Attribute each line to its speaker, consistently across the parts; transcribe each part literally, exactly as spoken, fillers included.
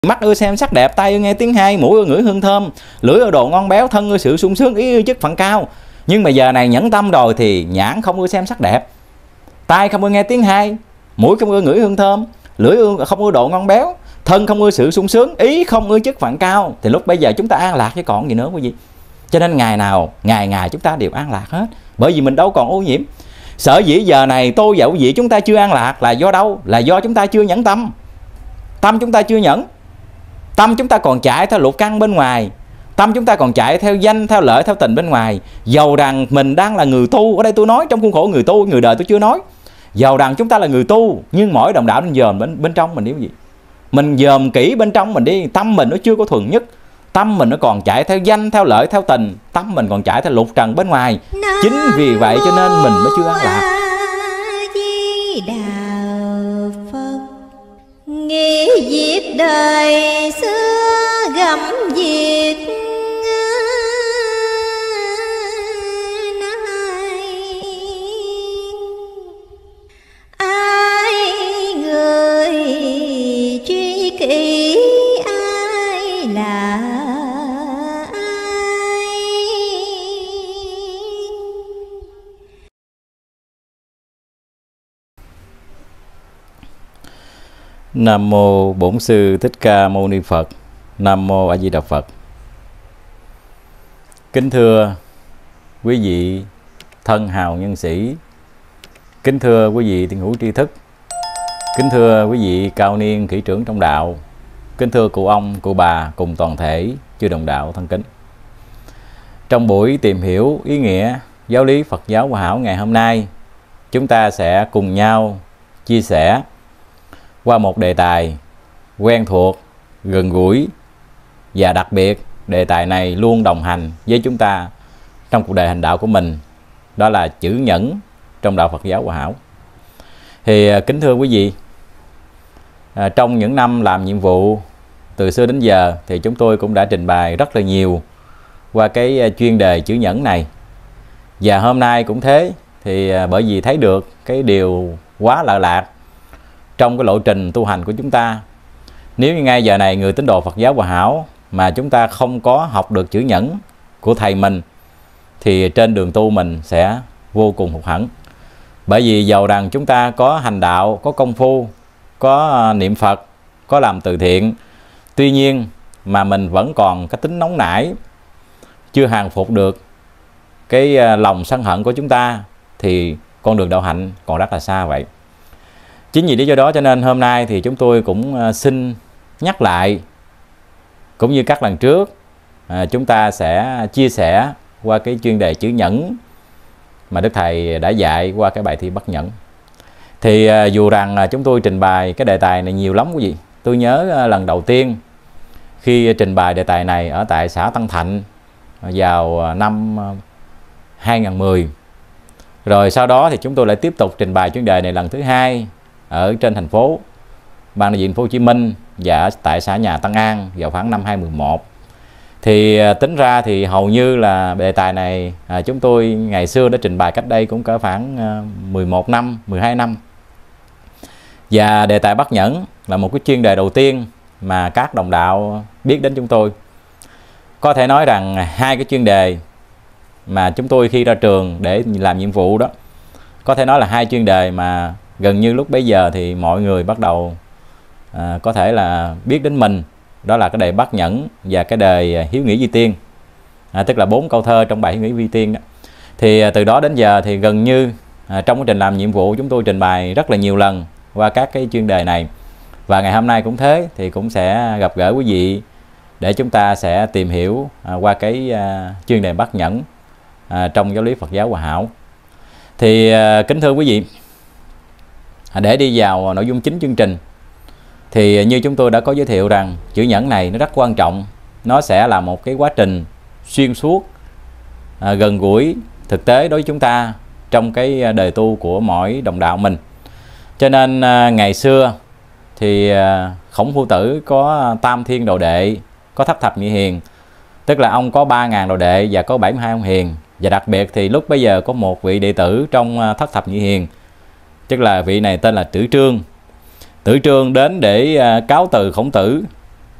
Speaker 1: Mắt ưa xem sắc đẹp, tai ưa nghe tiếng hay, mũi ưa ngửi hương thơm, lưỡi ưa đồ ngon béo, thân ưa sự sung sướng, ý ưa chức phận cao. Nhưng mà giờ này nhẫn tâm rồi thì nhãn không ưa xem sắc đẹp, tai không ưa nghe tiếng hay, mũi không ưa ngửi hương thơm, lưỡi ưa không ưa độ ngon béo, thân không ưa sự sung sướng, ý không ưa chức phận cao. Thì lúc bây giờ chúng ta an lạc chứ còn gì nữa quý vị. Cho nên ngày nào ngày ngày chúng ta đều an lạc hết, bởi vì mình đâu còn ô nhiễm. Sở dĩ giờ này tôi và quý vị chúng ta chưa an lạc là do đâu? Là do chúng ta chưa nhẫn tâm. Tâm chúng ta chưa nhẫn. Tâm chúng ta còn chạy theo lục căn bên ngoài, tâm chúng ta còn chạy theo danh, theo lợi, theo tình bên ngoài. Dầu rằng mình đang là người tu, ở đây tôi nói trong khuôn khổ người tu, người đời tôi chưa nói. Dầu rằng chúng ta là người tu, nhưng mỗi đồng đạo nên dòm bên, bên trong mình đi quý vị. Mình dòm kỹ bên trong mình đi. Tâm mình nó chưa có thuần nhất, tâm mình nó còn chạy theo danh, theo lợi, theo tình, tâm mình còn chạy theo lục trần bên ngoài. Chính vì vậy cho nên mình mới chưa an lạc.
Speaker 2: Nghĩ việc đời xưa gặm việc nay, ai người truy kỹ ai là ai.
Speaker 1: Nam mô Bổn Sư Thích Ca Mâu Ni Phật. Nam mô A Di Đà Phật. Kính thưa quý vị thân hào nhân sĩ, kính thưa quý vị tiền hữu tri thức, kính thưa quý vị cao niên kỹ trưởng trong đạo, kính thưa cụ ông, cụ bà cùng toàn thể chư đồng đạo thân kính. Trong buổi tìm hiểu ý nghĩa giáo lý Phật giáo Hòa Hảo ngày hôm nay, chúng ta sẽ cùng nhau chia sẻ qua một đề tài quen thuộc, gần gũi, và đặc biệt đề tài này luôn đồng hành với chúng ta trong cuộc đời hành đạo của mình, đó là chữ nhẫn trong đạo Phật giáo Hòa Hảo. Thì kính thưa quý vị, à, trong những năm làm nhiệm vụ từ xưa đến giờ thì chúng tôi cũng đã trình bày rất là nhiều qua cái chuyên đề chữ nhẫn này. Và hôm nay cũng thế, thì bởi vì thấy được cái điều quá lạ lạc trong cái lộ trình tu hành của chúng ta. Nếu như ngay giờ này người tín đồ Phật giáo Hòa Hảo mà chúng ta không có học được chữ nhẫn của thầy mình thì trên đường tu mình sẽ vô cùng hụt hẫng. Bởi vì dầu rằng chúng ta có hành đạo, có công phu, có niệm Phật, có làm từ thiện, tuy nhiên mà mình vẫn còn cái tính nóng nảy, chưa hàng phục được cái lòng sân hận của chúng ta, thì con đường đạo hạnh còn rất là xa vậy. Chính vì lý do đó cho nên hôm nay thì chúng tôi cũng xin nhắc lại, cũng như các lần trước, à, chúng ta sẽ chia sẻ qua cái chuyên đề chữ nhẫn mà Đức Thầy đã dạy qua cái bài thi Bất Nhẫn. Thì à, dù rằng à, chúng tôi trình bày cái đề tài này nhiều lắm quý vị. Tôi nhớ à, lần đầu tiên khi trình bày đề tài này ở tại xã Tân Thạnh vào à, năm à, hai nghìn không trăm mười. Rồi sau đó thì chúng tôi lại tiếp tục trình bày chuyên đề này lần thứ hai ở trên thành phố, Ban Đại diện Thành phố Hồ Chí Minh và tại xã Nhà Tân An vào khoảng năm hai nghìn không trăm mười một. Thì tính ra thì hầu như là đề tài này à, chúng tôi ngày xưa đã trình bày cách đây cũng cỡ khoảng à, mười một năm, mười hai năm. Và đề tài Bất Nhẫn là một cái chuyên đề đầu tiên mà các đồng đạo biết đến chúng tôi. Có thể nói rằng hai cái chuyên đề mà chúng tôi khi ra trường để làm nhiệm vụ đó, có thể nói là hai chuyên đề mà gần như lúc bấy giờ thì mọi người bắt đầu à, có thể là biết đến mình. Đó là cái đề Bất Nhẫn và cái đề Hiếu Nghĩa Vi Tiên, à, tức là bốn câu thơ trong bài Hiếu Nghĩa Vi Tiên đó. Thì à, từ đó đến giờ thì gần như à, trong quá trình làm nhiệm vụ chúng tôi trình bày rất là nhiều lần qua các cái chuyên đề này. Và ngày hôm nay cũng thế, thì cũng sẽ gặp gỡ quý vị để chúng ta sẽ tìm hiểu à, qua cái à, chuyên đề Bất Nhẫn à, trong giáo lý Phật giáo Hòa Hảo. Thì à, kính thưa quý vị, à, để đi vào nội dung chính chương trình, thì như chúng tôi đã có giới thiệu rằng chữ nhẫn này nó rất quan trọng. Nó sẽ là một cái quá trình xuyên suốt, à, gần gũi, thực tế đối với chúng ta trong cái đời tu của mỗi đồng đạo mình. Cho nên à, ngày xưa thì à, Khổng Phu Tử có tam thiên đồ đệ, có thất thập nhị hiền, tức là ông có ba ngàn đồ đệ và có bảy mươi hai ông hiền. Và đặc biệt thì lúc bây giờ có một vị đệ tử trong thất thập nhị hiền, tức là vị này tên là Tử Trương. Tử Trương đến để cáo từ Khổng Tử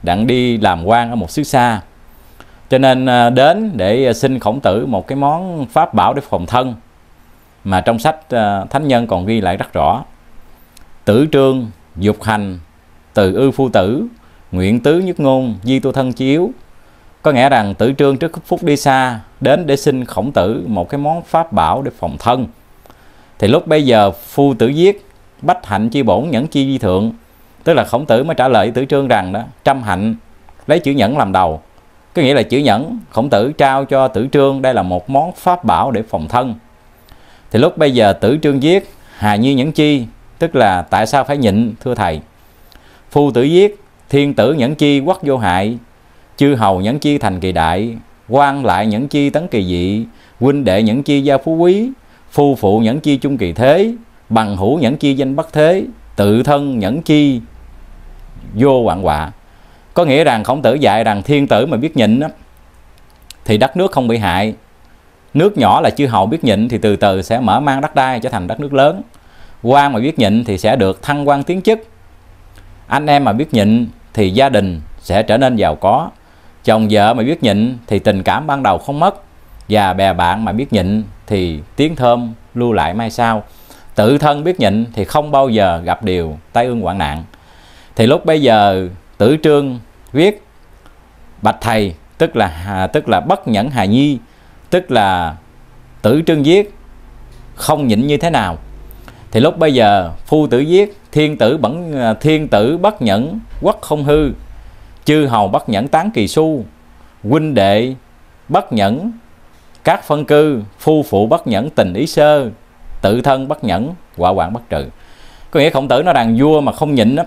Speaker 1: đặng đi làm quan ở một xứ xa, cho nên đến để xin Khổng Tử một cái món pháp bảo để phòng thân, mà trong sách Thánh Nhân còn ghi lại rất rõ: tử trương dục hành từ ư phu tử, nguyện tứ nhất ngôn di tu thân chi yếu. Có nghĩa rằng Tử Trương trước phút đi xa đến để xin Khổng Tử một cái món pháp bảo để phòng thân. Thì lúc bây giờ phu tử viết bách hạnh chi bổn nhẫn chi di thượng, tức là Khổng Tử mới trả lời Tử Trương rằng đó, trăm hạnh lấy chữ nhẫn làm đầu. Có nghĩa là chữ nhẫn Khổng Tử trao cho Tử Trương đây là một món pháp bảo để phòng thân. Thì lúc bây giờ Tử Trương viết hà nhi nhẫn chi, tức là tại sao phải nhịn thưa thầy. Phu tử viết thiên tử nhẫn chi quốc vô hại, chư hầu nhẫn chi thành kỳ đại, quan lại nhẫn chi tấn kỳ dị, huynh đệ nhẫn chi gia phú quý, phu phụ nhẫn chi chung kỳ thế, bằng hữu nhẫn chi danh bất thế, tự thân nhẫn chi vô hoạn họa. Có nghĩa rằng Khổng Tử dạy rằng thiên tử mà biết nhịn đó, thì đất nước không bị hại. Nước nhỏ là chư hầu biết nhịn thì từ từ sẽ mở mang đất đai trở thành đất nước lớn. Quan mà biết nhịn thì sẽ được thăng quan tiến chức. Anh em mà biết nhịn thì gia đình sẽ trở nên giàu có. Chồng vợ mà biết nhịn thì tình cảm ban đầu không mất. Và bè bạn mà biết nhịn thì tiếng thơm lưu lại mai sau. Tự thân biết nhịn thì không bao giờ gặp điều tai ương hoạn nạn. Thì lúc bây giờ Tử Trương viết bạch thầy, tức là tức là bất nhẫn hà nhi, tức là Tử Trương viết không nhịn như thế nào. Thì lúc bây giờ phu tử viết thiên tử bẩn thiên tử bất nhẫn quốc không hư, chư hầu bất nhẫn tán kỳ su, huynh đệ bất nhẫn các phân cư, phu phụ bất nhẫn tình ý sơ, tự thân bất nhẫn họa hoạn bất trừ. Có nghĩa Khổng Tử nói rằng vua mà không nhịn đó,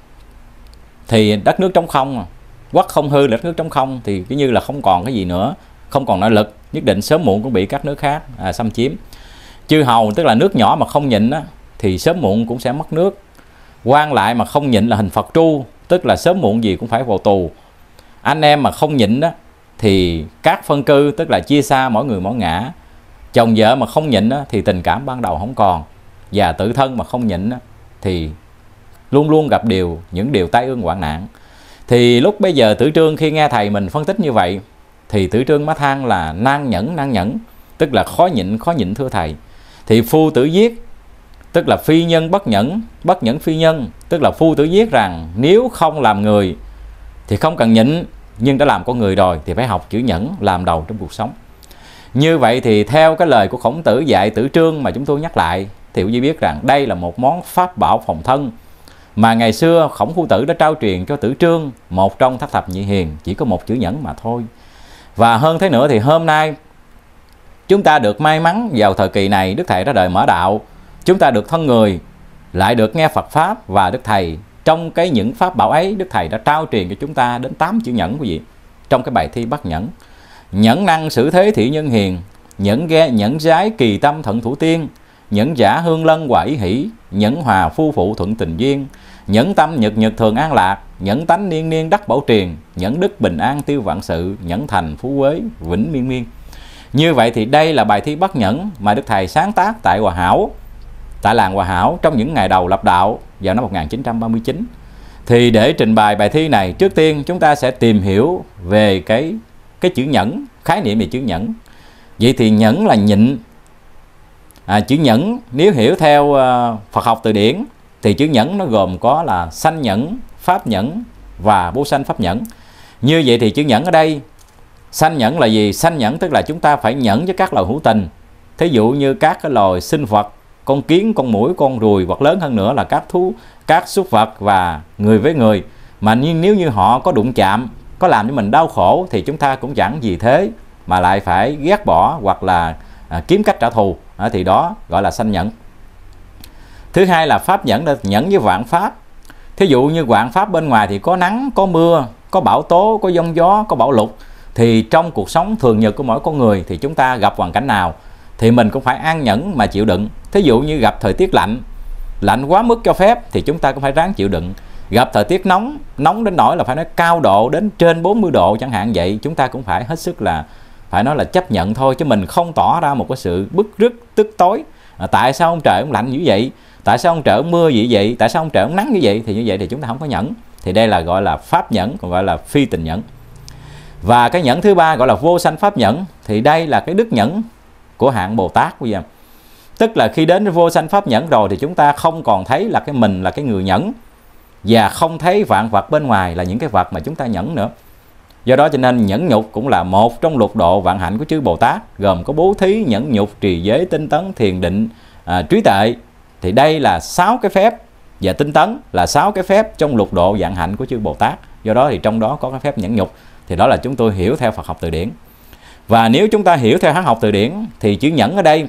Speaker 1: thì đất nước trống không, quốc không hư là đất nước trống không, thì cứ như là không còn cái gì nữa, không còn nội lực, nhất định sớm muộn cũng bị các nước khác à, xâm chiếm. Chư hầu tức là nước nhỏ mà không nhịn đó, thì sớm muộn cũng sẽ mất nước. Quan lại mà không nhịn là hình Phật tru, tức là sớm muộn gì cũng phải vào tù. Anh em mà không nhịn đó thì các phân cư, tức là chia xa mỗi người mỗi ngã. Chồng vợ mà không nhịn đó, thì tình cảm ban đầu không còn. Và tự thân mà không nhịn đó, thì luôn luôn gặp điều những điều tai ương hoạn nạn. Thì lúc bây giờ Tử Trương khi nghe thầy mình phân tích như vậy, thì Tử Trương mới than là nan nhẫn nan nhẫn, tức là khó nhịn khó nhịn thưa thầy. Thì phu tử viết tức là phi nhân bất nhẫn, bất nhẫn phi nhân, tức là phu tử viết rằng nếu không làm người thì không cần nhịn, nhưng đã làm con người rồi thì phải học chữ nhẫn làm đầu trong cuộc sống. Như vậy thì theo cái lời của Khổng Tử dạy Tử Trương mà chúng tôi nhắc lại, thì quý vị biết rằng đây là một món pháp bảo phòng thân mà ngày xưa Khổng Phu Tử đã trao truyền cho Tử Trương, một trong thất thập nhị hiền, chỉ có một chữ nhẫn mà thôi. Và hơn thế nữa thì hôm nay chúng ta được may mắn vào thời kỳ này, Đức Thầy ra đời mở đạo, chúng ta được thân người, lại được nghe Phật Pháp, và Đức Thầy trong cái những pháp bảo ấy, Đức Thầy đã trao truyền cho chúng ta đến tám chữ nhẫn quý vị. Trong cái bài thi Bát Nhẫn: nhẫn năng xử thế thị nhân hiền, nhẫn ghe nhẫn giái kỳ tâm thận thủ tiên, nhẫn giả hương lân hòa ý hỷ, nhẫn hòa phu phụ thuận tình duyên, nhẫn tâm nhật nhật thường an lạc, nhẫn tánh niên niên đắc bảo truyền, nhẫn đức bình an tiêu vạn sự, nhẫn thành phú quế vĩnh miên miên. Như vậy thì đây là bài thi Bát Nhẫn mà Đức Thầy sáng tác tại Hòa Hảo, tại làng Hòa Hảo trong những ngày đầu lập đạo vào năm một nghìn chín trăm ba mươi chín. Thì để trình bày bài thi này, trước tiên chúng ta sẽ tìm hiểu về cái cái chữ nhẫn, khái niệm về chữ nhẫn. Vậy thì nhẫn là nhịn. À, chữ nhẫn nếu hiểu theo uh, Phật học từ điển thì chữ nhẫn nó gồm có là sanh nhẫn, pháp nhẫn và vô sanh pháp nhẫn. Như vậy thì chữ nhẫn ở đây, sanh nhẫn là gì? Sanh nhẫn tức là chúng ta phải nhẫn với các loài hữu tình. Thí dụ như các cái loài sinh vật, con kiến, con muỗi, con ruồi, hoặc lớn hơn nữa là các thú, các súc vật và người với người. Mà nếu như họ có đụng chạm, có làm cho mình đau khổ thì chúng ta cũng chẳng gì thế mà lại phải ghét bỏ hoặc là à, kiếm cách trả thù, à, thì đó gọi là sanh nhẫn. Thứ hai là pháp nhẫn, là nhẫn với vạn pháp. Thí dụ như vạn pháp bên ngoài thì có nắng, có mưa, có bão tố, có giông gió, có bão lụt. Thì trong cuộc sống thường nhật của mỗi con người thì chúng ta gặp hoàn cảnh nào thì mình cũng phải an nhẫn mà chịu đựng. Thí dụ như gặp thời tiết lạnh, lạnh quá mức cho phép thì chúng ta cũng phải ráng chịu đựng. Gặp thời tiết nóng, nóng đến nỗi là phải nói cao độ đến trên bốn mươi độ chẳng hạn vậy, chúng ta cũng phải hết sức là phải nói là chấp nhận thôi, chứ mình không tỏ ra một cái sự bức rứt tức tối. À, tại sao ông trời ông lạnh như vậy? Tại sao ông trời ông mưa gì vậy? Tại sao ông trời ông nắng như vậy? Thì như vậy thì chúng ta không có nhẫn. Thì đây là gọi là pháp nhẫn, còn gọi là phi tình nhẫn. Và cái nhẫn thứ ba gọi là vô sanh pháp nhẫn. Thì đây là cái đức nhẫn của hạng Bồ Tát bây giờ. Tức là khi đến với vô sanh pháp nhẫn rồi thì chúng ta không còn thấy là cái mình là cái người nhẫn, và không thấy vạn vật bên ngoài là những cái vật mà chúng ta nhẫn nữa. Do đó cho nên nhẫn nhục cũng là một trong lục độ vạn hạnh của chư Bồ Tát, gồm có bố thí, nhẫn nhục, trì giới, tinh tấn, thiền định, à, trí tuệ. Thì đây là sáu cái phép, và tinh tấn là sáu cái phép trong lục độ vạn hạnh của chư Bồ Tát. Do đó thì trong đó có cái phép nhẫn nhục. Thì đó là chúng tôi hiểu theo Phật học từ điển. Và nếu chúng ta hiểu theo Hán học từ điển thì chữ nhẫn ở đây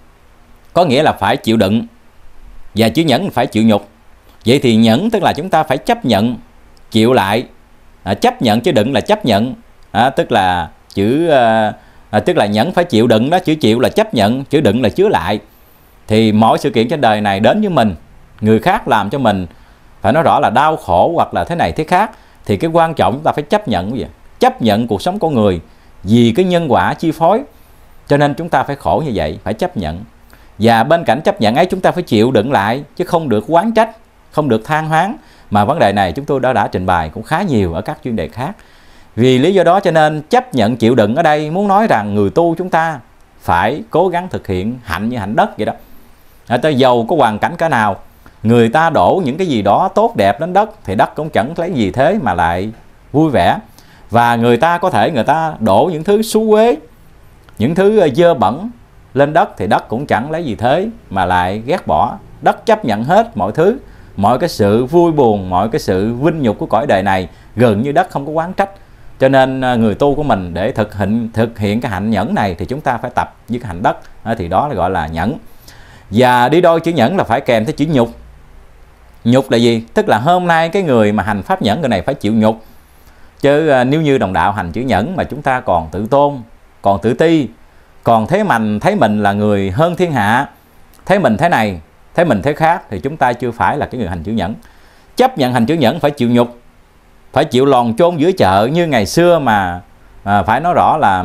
Speaker 1: có nghĩa là phải chịu đựng, và chữ nhẫn phải chịu nhục. Vậy thì nhẫn tức là chúng ta phải chấp nhận, chịu lại. À, chấp nhận chứ đựng là chấp nhận. À, tức là chữ à, à, tức là nhẫn phải chịu đựng đó, chữ chịu là chấp nhận, chữ đựng là chứa lại. Thì mỗi sự kiện trên đời này đến với mình, người khác làm cho mình phải nói rõ là đau khổ hoặc là thế này thế khác, thì cái quan trọng chúng ta phải chấp nhận vậy. Chấp nhận cuộc sống con người vì cái nhân quả chi phối, cho nên chúng ta phải khổ như vậy, phải chấp nhận. Và bên cạnh chấp nhận ấy chúng ta phải chịu đựng lại, chứ không được oán trách, không được than hoán. Mà vấn đề này chúng tôi đã đã trình bày cũng khá nhiều ở các chuyên đề khác. Vì lý do đó cho nên chấp nhận chịu đựng ở đây muốn nói rằng người tu chúng ta phải cố gắng thực hiện hạnh như hạnh đất vậy đó. Ở tới dầu có hoàn cảnh cả nào, người ta đổ những cái gì đó tốt đẹp đến đất thì đất cũng chẳng lấy gì thế mà lại vui vẻ. Và người ta có thể người ta đổ những thứ xú uế, những thứ dơ bẩn lên đất thì đất cũng chẳng lấy gì thế mà lại ghét bỏ. Đất chấp nhận hết mọi thứ, mọi cái sự vui buồn, mọi cái sự vinh nhục của cõi đời này, gần như đất không có oán trách. Cho nên người tu của mình để thực hiện thực hiện cái hạnh nhẫn này thì chúng ta phải tập với cái hạnh đất, thì đó là gọi là nhẫn. Và đi đôi chữ nhẫn là phải kèm theo chữ nhục. Nhục là gì? Tức là hôm nay cái người mà hành pháp nhẫn, người này phải chịu nhục. Chứ nếu như đồng đạo hành chữ nhẫn mà chúng ta còn tự tôn, còn tự ti, còn thấy mình thấy mình là người hơn thiên hạ, thấy mình thế này, thấy mình thế khác, thì chúng ta chưa phải là cái người hành chữ nhẫn. Chấp nhận hành chữ nhẫn phải chịu nhục, phải chịu lòn chôn giữa chợ như ngày xưa mà à, phải nói rõ là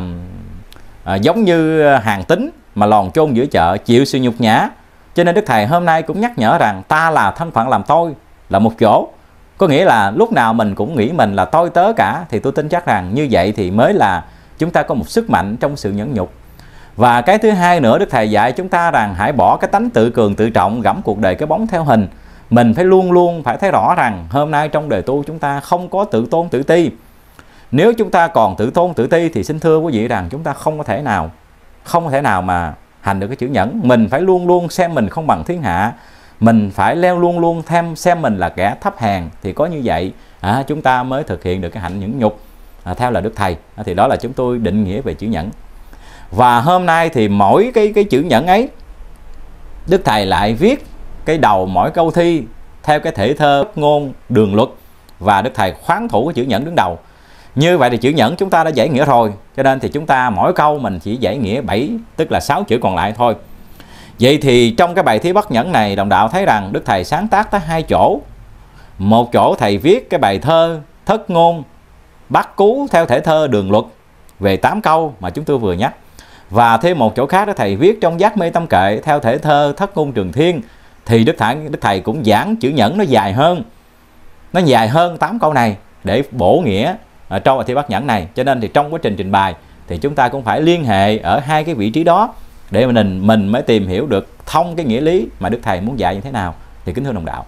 Speaker 1: à, giống như hàng tín mà lòn chôn giữa chợ, chịu sự nhục nhã. Cho nên Đức Thầy hôm nay cũng nhắc nhở rằng ta là thân phận làm tôi là một chỗ. Có nghĩa là lúc nào mình cũng nghĩ mình là tôi tớ cả, thì tôi tin chắc rằng như vậy thì mới là chúng ta có một sức mạnh trong sự nhẫn nhục. Và cái thứ hai nữa, Đức Thầy dạy chúng ta rằng hãy bỏ cái tánh tự cường tự trọng, gẫm cuộc đời cái bóng theo hình. Mình phải luôn luôn phải thấy rõ rằng hôm nay trong đời tu chúng ta không có tự tôn tự ti. Nếu chúng ta còn tự tôn tự ti thì xin thưa quý vị rằng chúng ta không có thể nào không có thể nào mà hành được cái chữ nhẫn. Mình phải luôn luôn xem mình không bằng thiên hạ, mình phải leo luôn luôn thêm xem mình là kẻ thấp hèn, thì có như vậy à, chúng ta mới thực hiện được cái hạnh nhẫn nhục à, theo là Đức Thầy. À, thì đó là chúng tôi định nghĩa về chữ nhẫn. Và hôm nay thì mỗi cái cái chữ nhẫn ấy, Đức Thầy lại viết cái đầu mỗi câu thi theo cái thể thơ ngôn đường luật, và Đức Thầy khoán thủ cái chữ nhẫn đứng đầu. Như vậy thì chữ nhẫn chúng ta đã giải nghĩa rồi, cho nên thì chúng ta mỗi câu mình chỉ giải nghĩa bảy, tức là sáu chữ còn lại thôi. Vậy thì trong cái bài thi bất nhẫn này, đồng đạo thấy rằng Đức Thầy sáng tác tới hai chỗ. Một chỗ Thầy viết cái bài thơ thất ngôn bắt cú theo thể thơ đường luật về tám câu mà chúng tôi vừa nhắc. Và thêm một chỗ khác đó Thầy viết trong giác mê tâm kệ theo thể thơ thất ngôn trường thiên. Thì Đức Thầy, Đức Thầy cũng giảng chữ nhẫn nó dài hơn, nó dài hơn tám câu này để bổ nghĩa ở trong bài thi bất nhẫn này. Cho nên thì trong quá trình trình bày thì chúng ta cũng phải liên hệ ở hai cái vị trí đó để mình mình mới tìm hiểu được thông cái nghĩa lý mà Đức Thầy muốn dạy như thế nào. Thì kính thưa đồng đạo,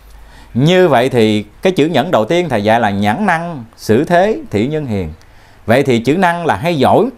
Speaker 1: như vậy thì cái chữ nhẫn đầu tiên Thầy dạy là nhẫn năng, xử thế, thị nhân hiền. Vậy thì chữ năng là hay giỏi.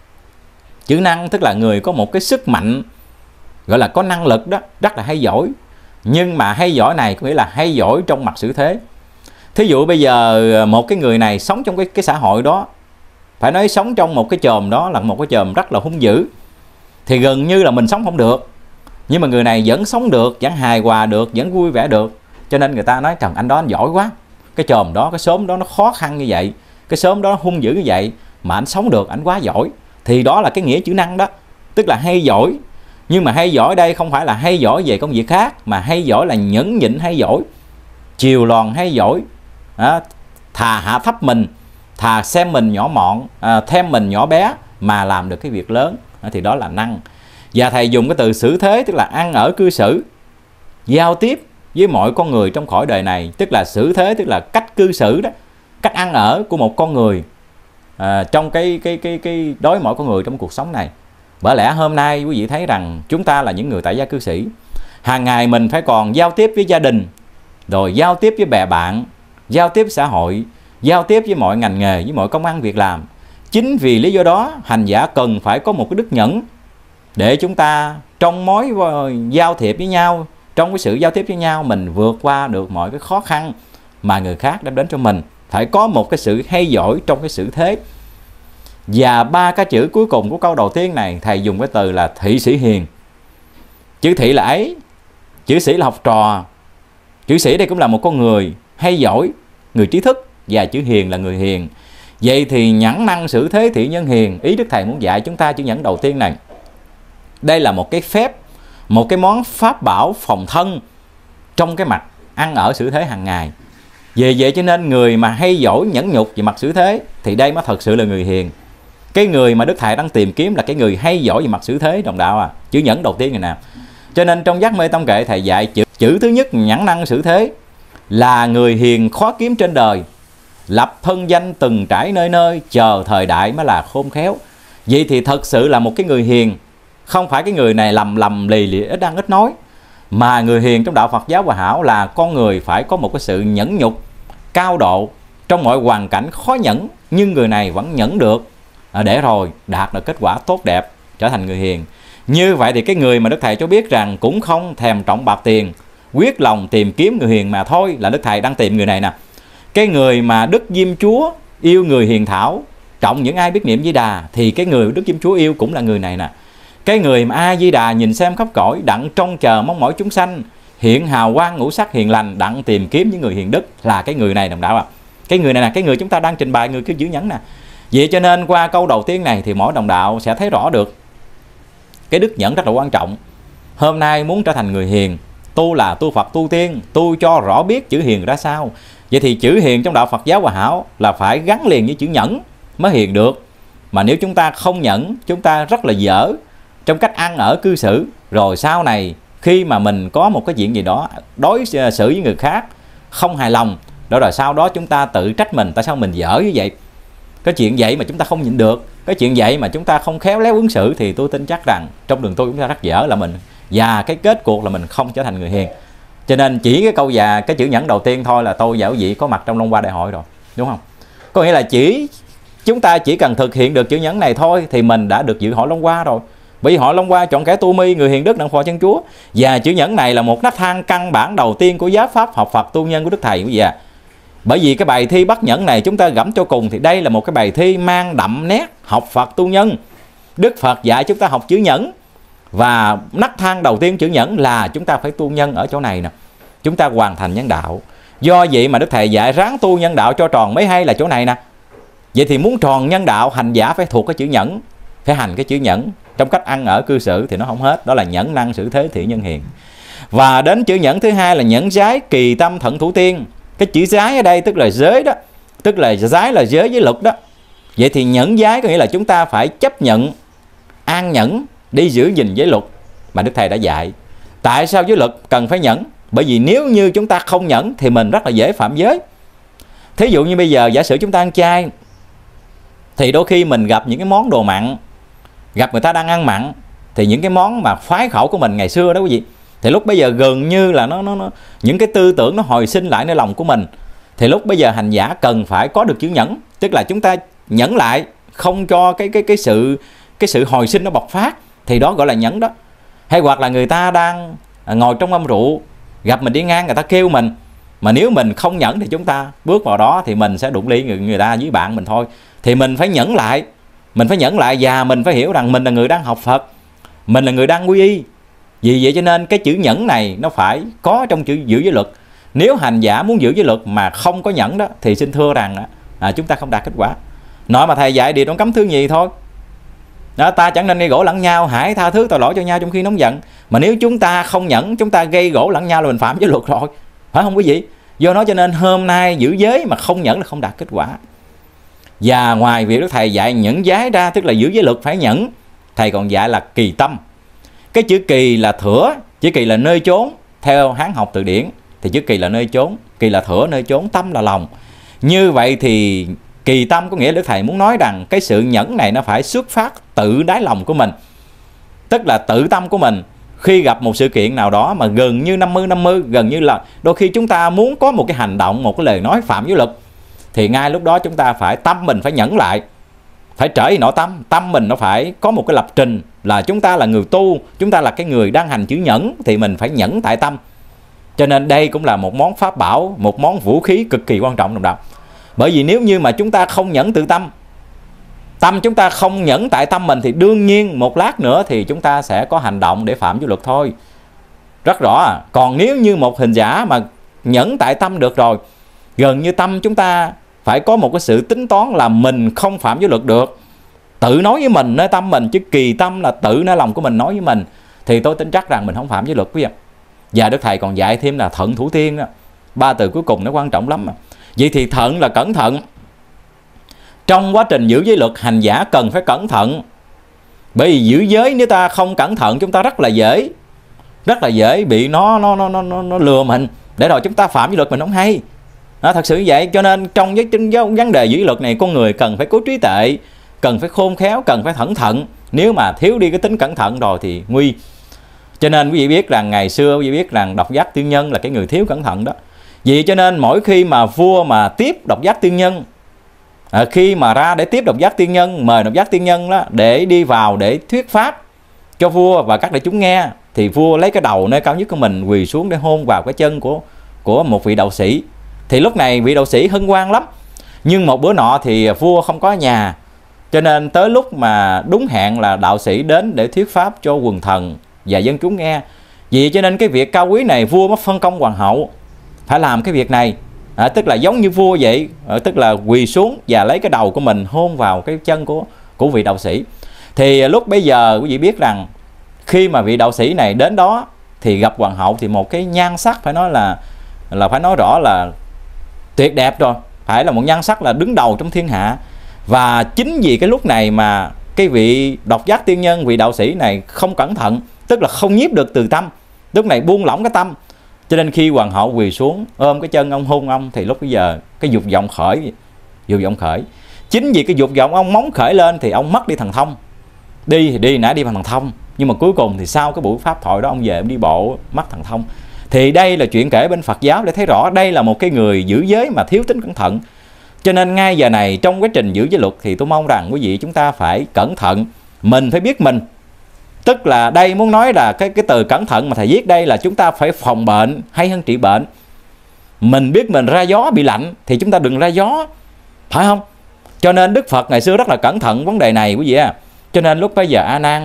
Speaker 1: Chữ năng tức là người có một cái sức mạnh, gọi là có năng lực đó, rất là hay giỏi. Nhưng mà hay giỏi này có nghĩa là hay giỏi trong mặt xử thế. Thí dụ bây giờ một cái người này sống trong cái, cái xã hội đó, phải nói sống trong một cái chòm đó là một cái chòm rất là hung dữ, thì gần như là mình sống không được. Nhưng mà người này vẫn sống được, vẫn hài hòa được, vẫn vui vẻ được. Cho nên người ta nói Trần anh đó anh giỏi quá. Cái chòm đó, cái xóm đó nó khó khăn như vậy, cái xóm đó hung dữ như vậy mà anh sống được, anh quá giỏi. Thì đó là cái nghĩa chữ năng đó, tức là hay giỏi. Nhưng mà hay giỏi đây không phải là hay giỏi về công việc khác, mà hay giỏi là nhẫn nhịn hay giỏi, chiều lòn hay giỏi, à, thà hạ thấp mình, thà xem mình nhỏ mọn, à, thêm mình nhỏ bé mà làm được cái việc lớn, à, thì đó là năng. Và Thầy dùng cái từ xử thế, tức là ăn ở cư xử. giao tiếp với mọi con người trong cõi đời này, tức là xử thế, tức là cách cư xử đó, cách ăn ở của một con người à, trong cái cái cái cái đối mọi con người trong cuộc sống này. Bởi lẽ hôm nay quý vị thấy rằng chúng ta là những người tại gia cư sĩ, hàng ngày mình phải còn giao tiếp với gia đình, rồi giao tiếp với bè bạn, giao tiếp xã hội, giao tiếp với mọi ngành nghề, với mọi công ăn việc làm. Chính vì lý do đó hành giả cần phải có một cái đức nhẫn để chúng ta trong mối giao thiệp với nhau, trong cái sự giao tiếp với nhau, mình vượt qua được mọi cái khó khăn mà người khác đem đến cho mình. Phải có một cái sự hay giỏi trong cái sự thế. Và ba cái chữ cuối cùng của câu đầu tiên này, thầy dùng cái từ là thị sĩ hiền. Chữ thị là ấy, chữ sĩ là học trò, chữ sĩ đây cũng là một con người hay giỏi, người trí thức, và chữ hiền là người hiền. Vậy thì nhẫn năng xử thế thị nhân hiền, ý Đức Thầy muốn dạy chúng ta chữ nhẫn đầu tiên này. Đây là một cái phép, một cái món pháp bảo phòng thân trong cái mặt ăn ở xử thế hàng ngày. Vì vậy cho nên người mà hay giỏi nhẫn nhục về mặt xử thế thì đây mới thật sự là người hiền. Cái người mà Đức Thầy đang tìm kiếm là cái người hay giỏi về mặt xử thế, đồng đạo à. Chữ nhẫn đầu tiên này nè. Cho nên trong Giác Mê Tâm Kệ thầy dạy chữ, chữ thứ nhất nhẫn năng xử thế là người hiền khó kiếm trên đời, lập thân danh từng trải nơi nơi, chờ thời đại mới là khôn khéo. Vậy thì thật sự là một cái người hiền, không phải cái người này lầm lầm lì lì ít ăn ít nói, mà người hiền trong đạo Phật giáo Hòa Hảo là con người phải có một cái sự nhẫn nhục cao độ trong mọi hoàn cảnh khó nhẫn, nhưng người này vẫn nhẫn được để rồi đạt được kết quả tốt đẹp, trở thành người hiền. Như vậy thì cái người mà Đức Thầy cho biết rằng cũng không thèm trọng bạc tiền, quyết lòng tìm kiếm người hiền mà thôi, là Đức Thầy đang tìm người này nè. Cái người mà Đức Diêm Chúa yêu người hiền thảo, trọng những ai biết niệm Di Đà, thì cái người Đức Diêm Chúa yêu cũng là người này nè. Cái người mà A Di Đà nhìn xem khắp cõi, đặng trông chờ mong mỏi chúng sanh, hiện hào quang ngũ sắc hiền lành, đặng tìm kiếm những người hiền đức, là cái người này, đồng đạo ạ. À. Cái người này là cái người chúng ta đang trình bày, người cứ giữ nhẫn nè. Vậy cho nên qua câu đầu tiên này thì mỗi đồng đạo sẽ thấy rõ được cái đức nhẫn rất là quan trọng. Hôm nay muốn trở thành người hiền, tu là tu Phật tu tiên, tu cho rõ biết chữ hiền ra sao. Vậy thì chữ hiền trong đạo Phật giáo Hòa Hảo là phải gắn liền với chữ nhẫn mới hiền được. Mà nếu chúng ta không nhẫn, chúng ta rất là dở trong cách ăn ở cư xử. Rồi sau này khi mà mình có một cái chuyện gì đó đối xử với người khác không hài lòng, đó rồi sau đó chúng ta tự trách mình, tại sao mình dở như vậy. Cái chuyện vậy mà chúng ta không nhịn được, cái chuyện vậy mà chúng ta không khéo léo ứng xử, thì tôi tin chắc rằng trong đường tu chúng ta rất dở là mình, và cái kết cuộc là mình không trở thành người hiền. Cho nên chỉ cái câu già, cái chữ nhẫn đầu tiên thôi là tôi và quý vị có mặt trong Long Hoa Đại Hội rồi, đúng không? Có nghĩa là chỉ chúng ta chỉ cần thực hiện được chữ nhẫn này thôi thì mình đã được dự hội Long Hoa rồi. Bởi vì họ Long Hoa chọn kẻ tu mi, người hiền đức đặng phò chân Chúa. Và chữ nhẫn này là một nấc thang căn bản đầu tiên của giáo pháp học Phật tu nhân của Đức Thầy quý vị à. Bởi vì cái bài thi bắt nhẫn này chúng ta gẫm cho cùng thì đây là một cái bài thi mang đậm nét học Phật tu nhân. Đức Phật dạy chúng ta học chữ nhẫn, và nấc thang đầu tiên chữ nhẫn là chúng ta phải tu nhân ở chỗ này nè. Chúng ta hoàn thành nhân đạo. Do vậy mà Đức Thầy dạy ráng tu nhân đạo cho tròn mới hay là chỗ này nè. Vậy thì muốn tròn nhân đạo, hành giả phải thuộc cái chữ nhẫn, phải hành cái chữ nhẫn trong cách ăn ở cư xử thì nó không hết. Đó là nhẫn năng xử thế thị nhân hiền. Và đến chữ nhẫn thứ hai là nhẫn giới kỳ tâm thận thủ tiên. Cái chữ giới ở đây tức là giới đó, tức là giới là giới với luật đó. Vậy thì nhẫn giới có nghĩa là chúng ta phải chấp nhận an nhẫn đi giữ gìn giới luật mà Đức Thầy đã dạy. Tại sao giới luật cần phải nhẫn? Bởi vì nếu như chúng ta không nhẫn thì mình rất là dễ phạm giới. Thí dụ như bây giờ giả sử chúng ta ăn chay, thì đôi khi mình gặp những cái món đồ mặn, gặp người ta đang ăn mặn, thì những cái món mà khoái khẩu của mình ngày xưa đó quý vị, thì lúc bây giờ gần như là nó, nó, nó những cái tư tưởng nó hồi sinh lại nơi lòng của mình. Thì lúc bây giờ hành giả cần phải có được chữ nhẫn, tức là chúng ta nhẫn lại, không cho cái cái cái sự cái sự hồi sinh nó bộc phát, thì đó gọi là nhẫn đó. Hay hoặc là người ta đang ngồi trong mâm rượu, gặp mình đi ngang người ta kêu mình, mà nếu mình không nhẫn thì chúng ta bước vào đó thì mình sẽ đụng ly người, người ta với bạn mình thôi. Thì mình phải nhẫn lại, mình phải nhẫn lại và mình phải hiểu rằng mình là người đang học Phật, mình là người đang quy y. Vì vậy cho nên cái chữ nhẫn này nó phải có trong chữ giữ giới luật. Nếu hành giả muốn giữ giới luật mà không có nhẫn đó thì xin thưa rằng à, chúng ta không đạt kết quả. Nói mà thầy dạy điều trong cấm thứ nhì thôi đó, ta chẳng nên gây gỗ lẫn nhau, hãy tha thứ tội lỗi cho nhau trong khi nóng giận. Mà nếu chúng ta không nhẫn, chúng ta gây gỗ lẫn nhau là mình phạm giới luật rồi, phải không quý vị? Do đó cho nên hôm nay giữ giới mà không nhẫn là không đạt kết quả. Và ngoài việc Đức Thầy dạy nhẫn giới ra, tức là giữ giới luật phải nhẫn, Thầy còn dạy là kỳ tâm. Cái chữ kỳ là thửa, chữ kỳ là nơi chốn, theo Hán học từ điển thì chữ kỳ là nơi chốn, kỳ là thửa nơi chốn, tâm là lòng. Như vậy thì kỳ tâm có nghĩa Đức Thầy muốn nói rằng cái sự nhẫn này nó phải xuất phát tự đáy lòng của mình, tức là tự tâm của mình. Khi gặp một sự kiện nào đó mà gần như năm mươi năm mươi, gần như là đôi khi chúng ta muốn có một cái hành động, một cái lời nói phạm giới luật, thì ngay lúc đó chúng ta phải tâm mình phải nhẫn lại, phải trở về nội tâm. Tâm mình nó phải có một cái lập trình là chúng ta là người tu, chúng ta là cái người đang hành chữ nhẫn, thì mình phải nhẫn tại tâm. Cho nên đây cũng là một món pháp bảo, một món vũ khí cực kỳ quan trọng đồng đạo. Bởi vì nếu như mà chúng ta không nhẫn tự tâm, tâm chúng ta không nhẫn tại tâm mình, thì đương nhiên một lát nữa thì chúng ta sẽ có hành động để phạm giới luật thôi. Rất rõ à. Còn nếu như một hình giả mà nhẫn tại tâm được rồi, gần như tâm chúng ta phải có một cái sự tính toán là mình không phạm giới luật được, tự nói với mình nơi tâm mình, chứ kỳ tâm là tự nơi lòng của mình nói với mình, thì tôi tin chắc rằng mình không phạm giới luật quý vị. Và Đức Thầy còn dạy thêm là thận thủ tiên đó. Ba từ cuối cùng nó quan trọng lắm mà. Vậy thì thận là cẩn thận. Trong quá trình giữ giới luật, hành giả cần phải cẩn thận. Bởi vì giữ giới nếu ta không cẩn thận, chúng ta rất là dễ rất là dễ bị nó nó nó nó nó, nó lừa mình, để rồi chúng ta phạm giới luật mình không hay. À, thật sự như vậy. Cho nên trong cái vấn đề giữ giới luật này, con người cần phải có trí tuệ, cần phải khôn khéo, cần phải cẩn thận. Nếu mà thiếu đi cái tính cẩn thận rồi thì nguy. Cho nên quý vị biết rằng ngày xưa quý vị biết rằng Độc Giác Tiên Nhân là cái người thiếu cẩn thận đó. Vì cho nên mỗi khi mà vua mà tiếp Độc Giác Tiên Nhân, à, khi mà ra để tiếp Độc Giác Tiên Nhân, mời Độc Giác Tiên Nhân đó để đi vào để thuyết pháp cho vua và các đại chúng nghe, thì vua lấy cái đầu nơi cao nhất của mình quỳ xuống để hôn vào cái chân của của một vị đạo sĩ. Thì lúc này vị đạo sĩ hân hoan lắm. Nhưng một bữa nọ thì vua không có ở nhà, cho nên tới lúc mà đúng hẹn là đạo sĩ đến để thuyết pháp cho quần thần và dân chúng nghe. Vì cho nên cái việc cao quý này vua mới phân công hoàng hậu phải làm cái việc này, à, tức là giống như vua vậy, à, tức là quỳ xuống và lấy cái đầu của mình hôn vào cái chân của của vị đạo sĩ. Thì lúc bây giờ quý vị biết rằng khi mà vị đạo sĩ này đến đó thì gặp hoàng hậu, thì một cái nhan sắc phải nói là là phải nói rõ là tuyệt đẹp rồi, phải là một nhan sắc là đứng đầu trong thiên hạ. Và chính vì cái lúc này mà cái vị Độc Giác Tiên Nhân, vị đạo sĩ này không cẩn thận, tức là không nhiếp được từ tâm, lúc này buông lỏng cái tâm, cho nên khi hoàng hậu quỳ xuống ôm cái chân ông hôn ông, thì lúc bây giờ cái dục vọng khởi, dục vọng khởi. Chính vì cái dục vọng ông móng khởi lên thì ông mất đi thần thông. Đi thì đi, nãy đi bằng thần thông, nhưng mà cuối cùng thì sau cái buổi pháp thoại đó ông về ông đi bộ mất thần thông. Thì đây là chuyện kể bên Phật giáo để thấy rõ đây là một cái người giữ giới mà thiếu tính cẩn thận. Cho nên ngay giờ này trong quá trình giữ giới luật thì tôi mong rằng quý vị chúng ta phải cẩn thận, mình phải biết mình. Tức là đây muốn nói là cái cái từ cẩn thận mà thầy viết đây là chúng ta phải phòng bệnh hay hơn trị bệnh. Mình biết mình ra gió bị lạnh thì chúng ta đừng ra gió, phải không? Cho nên Đức Phật ngày xưa rất là cẩn thận vấn đề này quý vị à. Cho nên lúc bây giờ A Nan,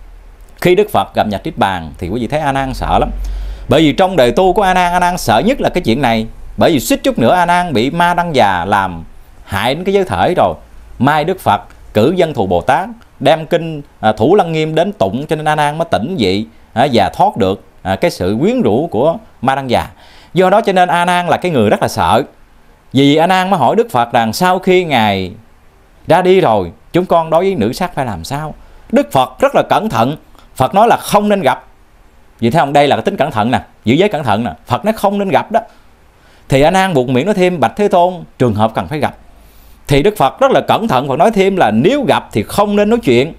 Speaker 1: khi Đức Phật gặp Nhạc Niết Bàn thì quý vị thấy A Nan sợ lắm. Bởi vì trong đời tu của A Nan, A Nan sợ nhất là cái chuyện này. Bởi vì suýt chút nữa A Nan bị ma đăng già làm hại đến cái giới thể rồi. Mai Đức Phật cử Văn Thù Bồ Tát đem kinh à, Thủ Lăng Nghiêm đến tụng, cho nên A Nan mới tỉnh dậy à, và thoát được à, cái sự quyến rũ của ma đăng già. Do đó cho nên A Nan là cái người rất là sợ. Vì A Nan mới hỏi Đức Phật rằng sau khi ngài ra đi rồi, chúng con đối với nữ sắc phải làm sao? Đức Phật rất là cẩn thận. Phật nói là không nên gặp. Vì thấy không, đây là cái tính cẩn thận nè, giữ giới cẩn thận nè. Phật nói không nên gặp đó. Thì A Nan buộc miệng nói thêm: bạch Thế Tôn, trường hợp cần phải gặp. Thì Đức Phật rất là cẩn thận và nói thêm là nếu gặp thì không nên nói chuyện.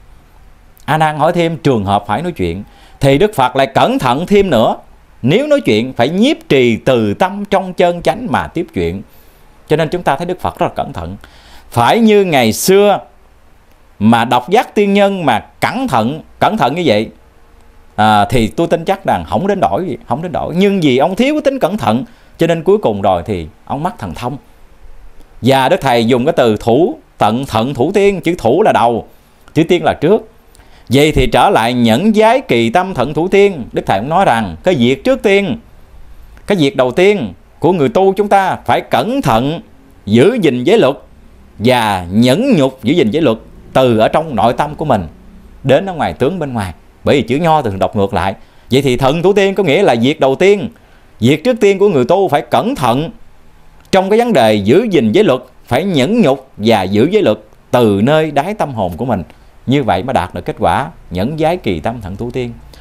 Speaker 1: A Nan hỏi thêm trường hợp phải nói chuyện. Thì Đức Phật lại cẩn thận thêm nữa, nếu nói chuyện phải nhiếp trì từ tâm trong chân chánh mà tiếp chuyện. Cho nên chúng ta thấy Đức Phật rất là cẩn thận. Phải như ngày xưa mà Độc Giác Tiên Nhân mà cẩn thận cẩn thận như vậy à, thì tôi tin chắc rằng không đến đổi gì, không đến đổi. Nhưng vì ông thiếu cái tính cẩn thận, cho nên cuối cùng rồi thì ông mất thần thông. Và Đức Thầy dùng cái từ thủ tận thận thủ tiên, chữ thủ là đầu, chữ tiên là trước. Vậy thì trở lại nhẫn giới kỳ tâm thận thủ tiên, Đức Thầy cũng nói rằng cái việc trước tiên, cái việc đầu tiên của người tu chúng ta phải cẩn thận giữ gìn giới luật và nhẫn nhục giữ gìn giới luật từ ở trong nội tâm của mình đến ở ngoài tướng bên ngoài. Bởi vì chữ Nho thường đọc ngược lại. Vậy thì thận thủ tiên có nghĩa là việc đầu tiên, việc trước tiên của người tu phải cẩn thận trong cái vấn đề giữ gìn giới luật, phải nhẫn nhục và giữ giới luật từ nơi đáy tâm hồn của mình. Như vậy mới đạt được kết quả nhẫn giới kỳ tâm thận thủ tiên.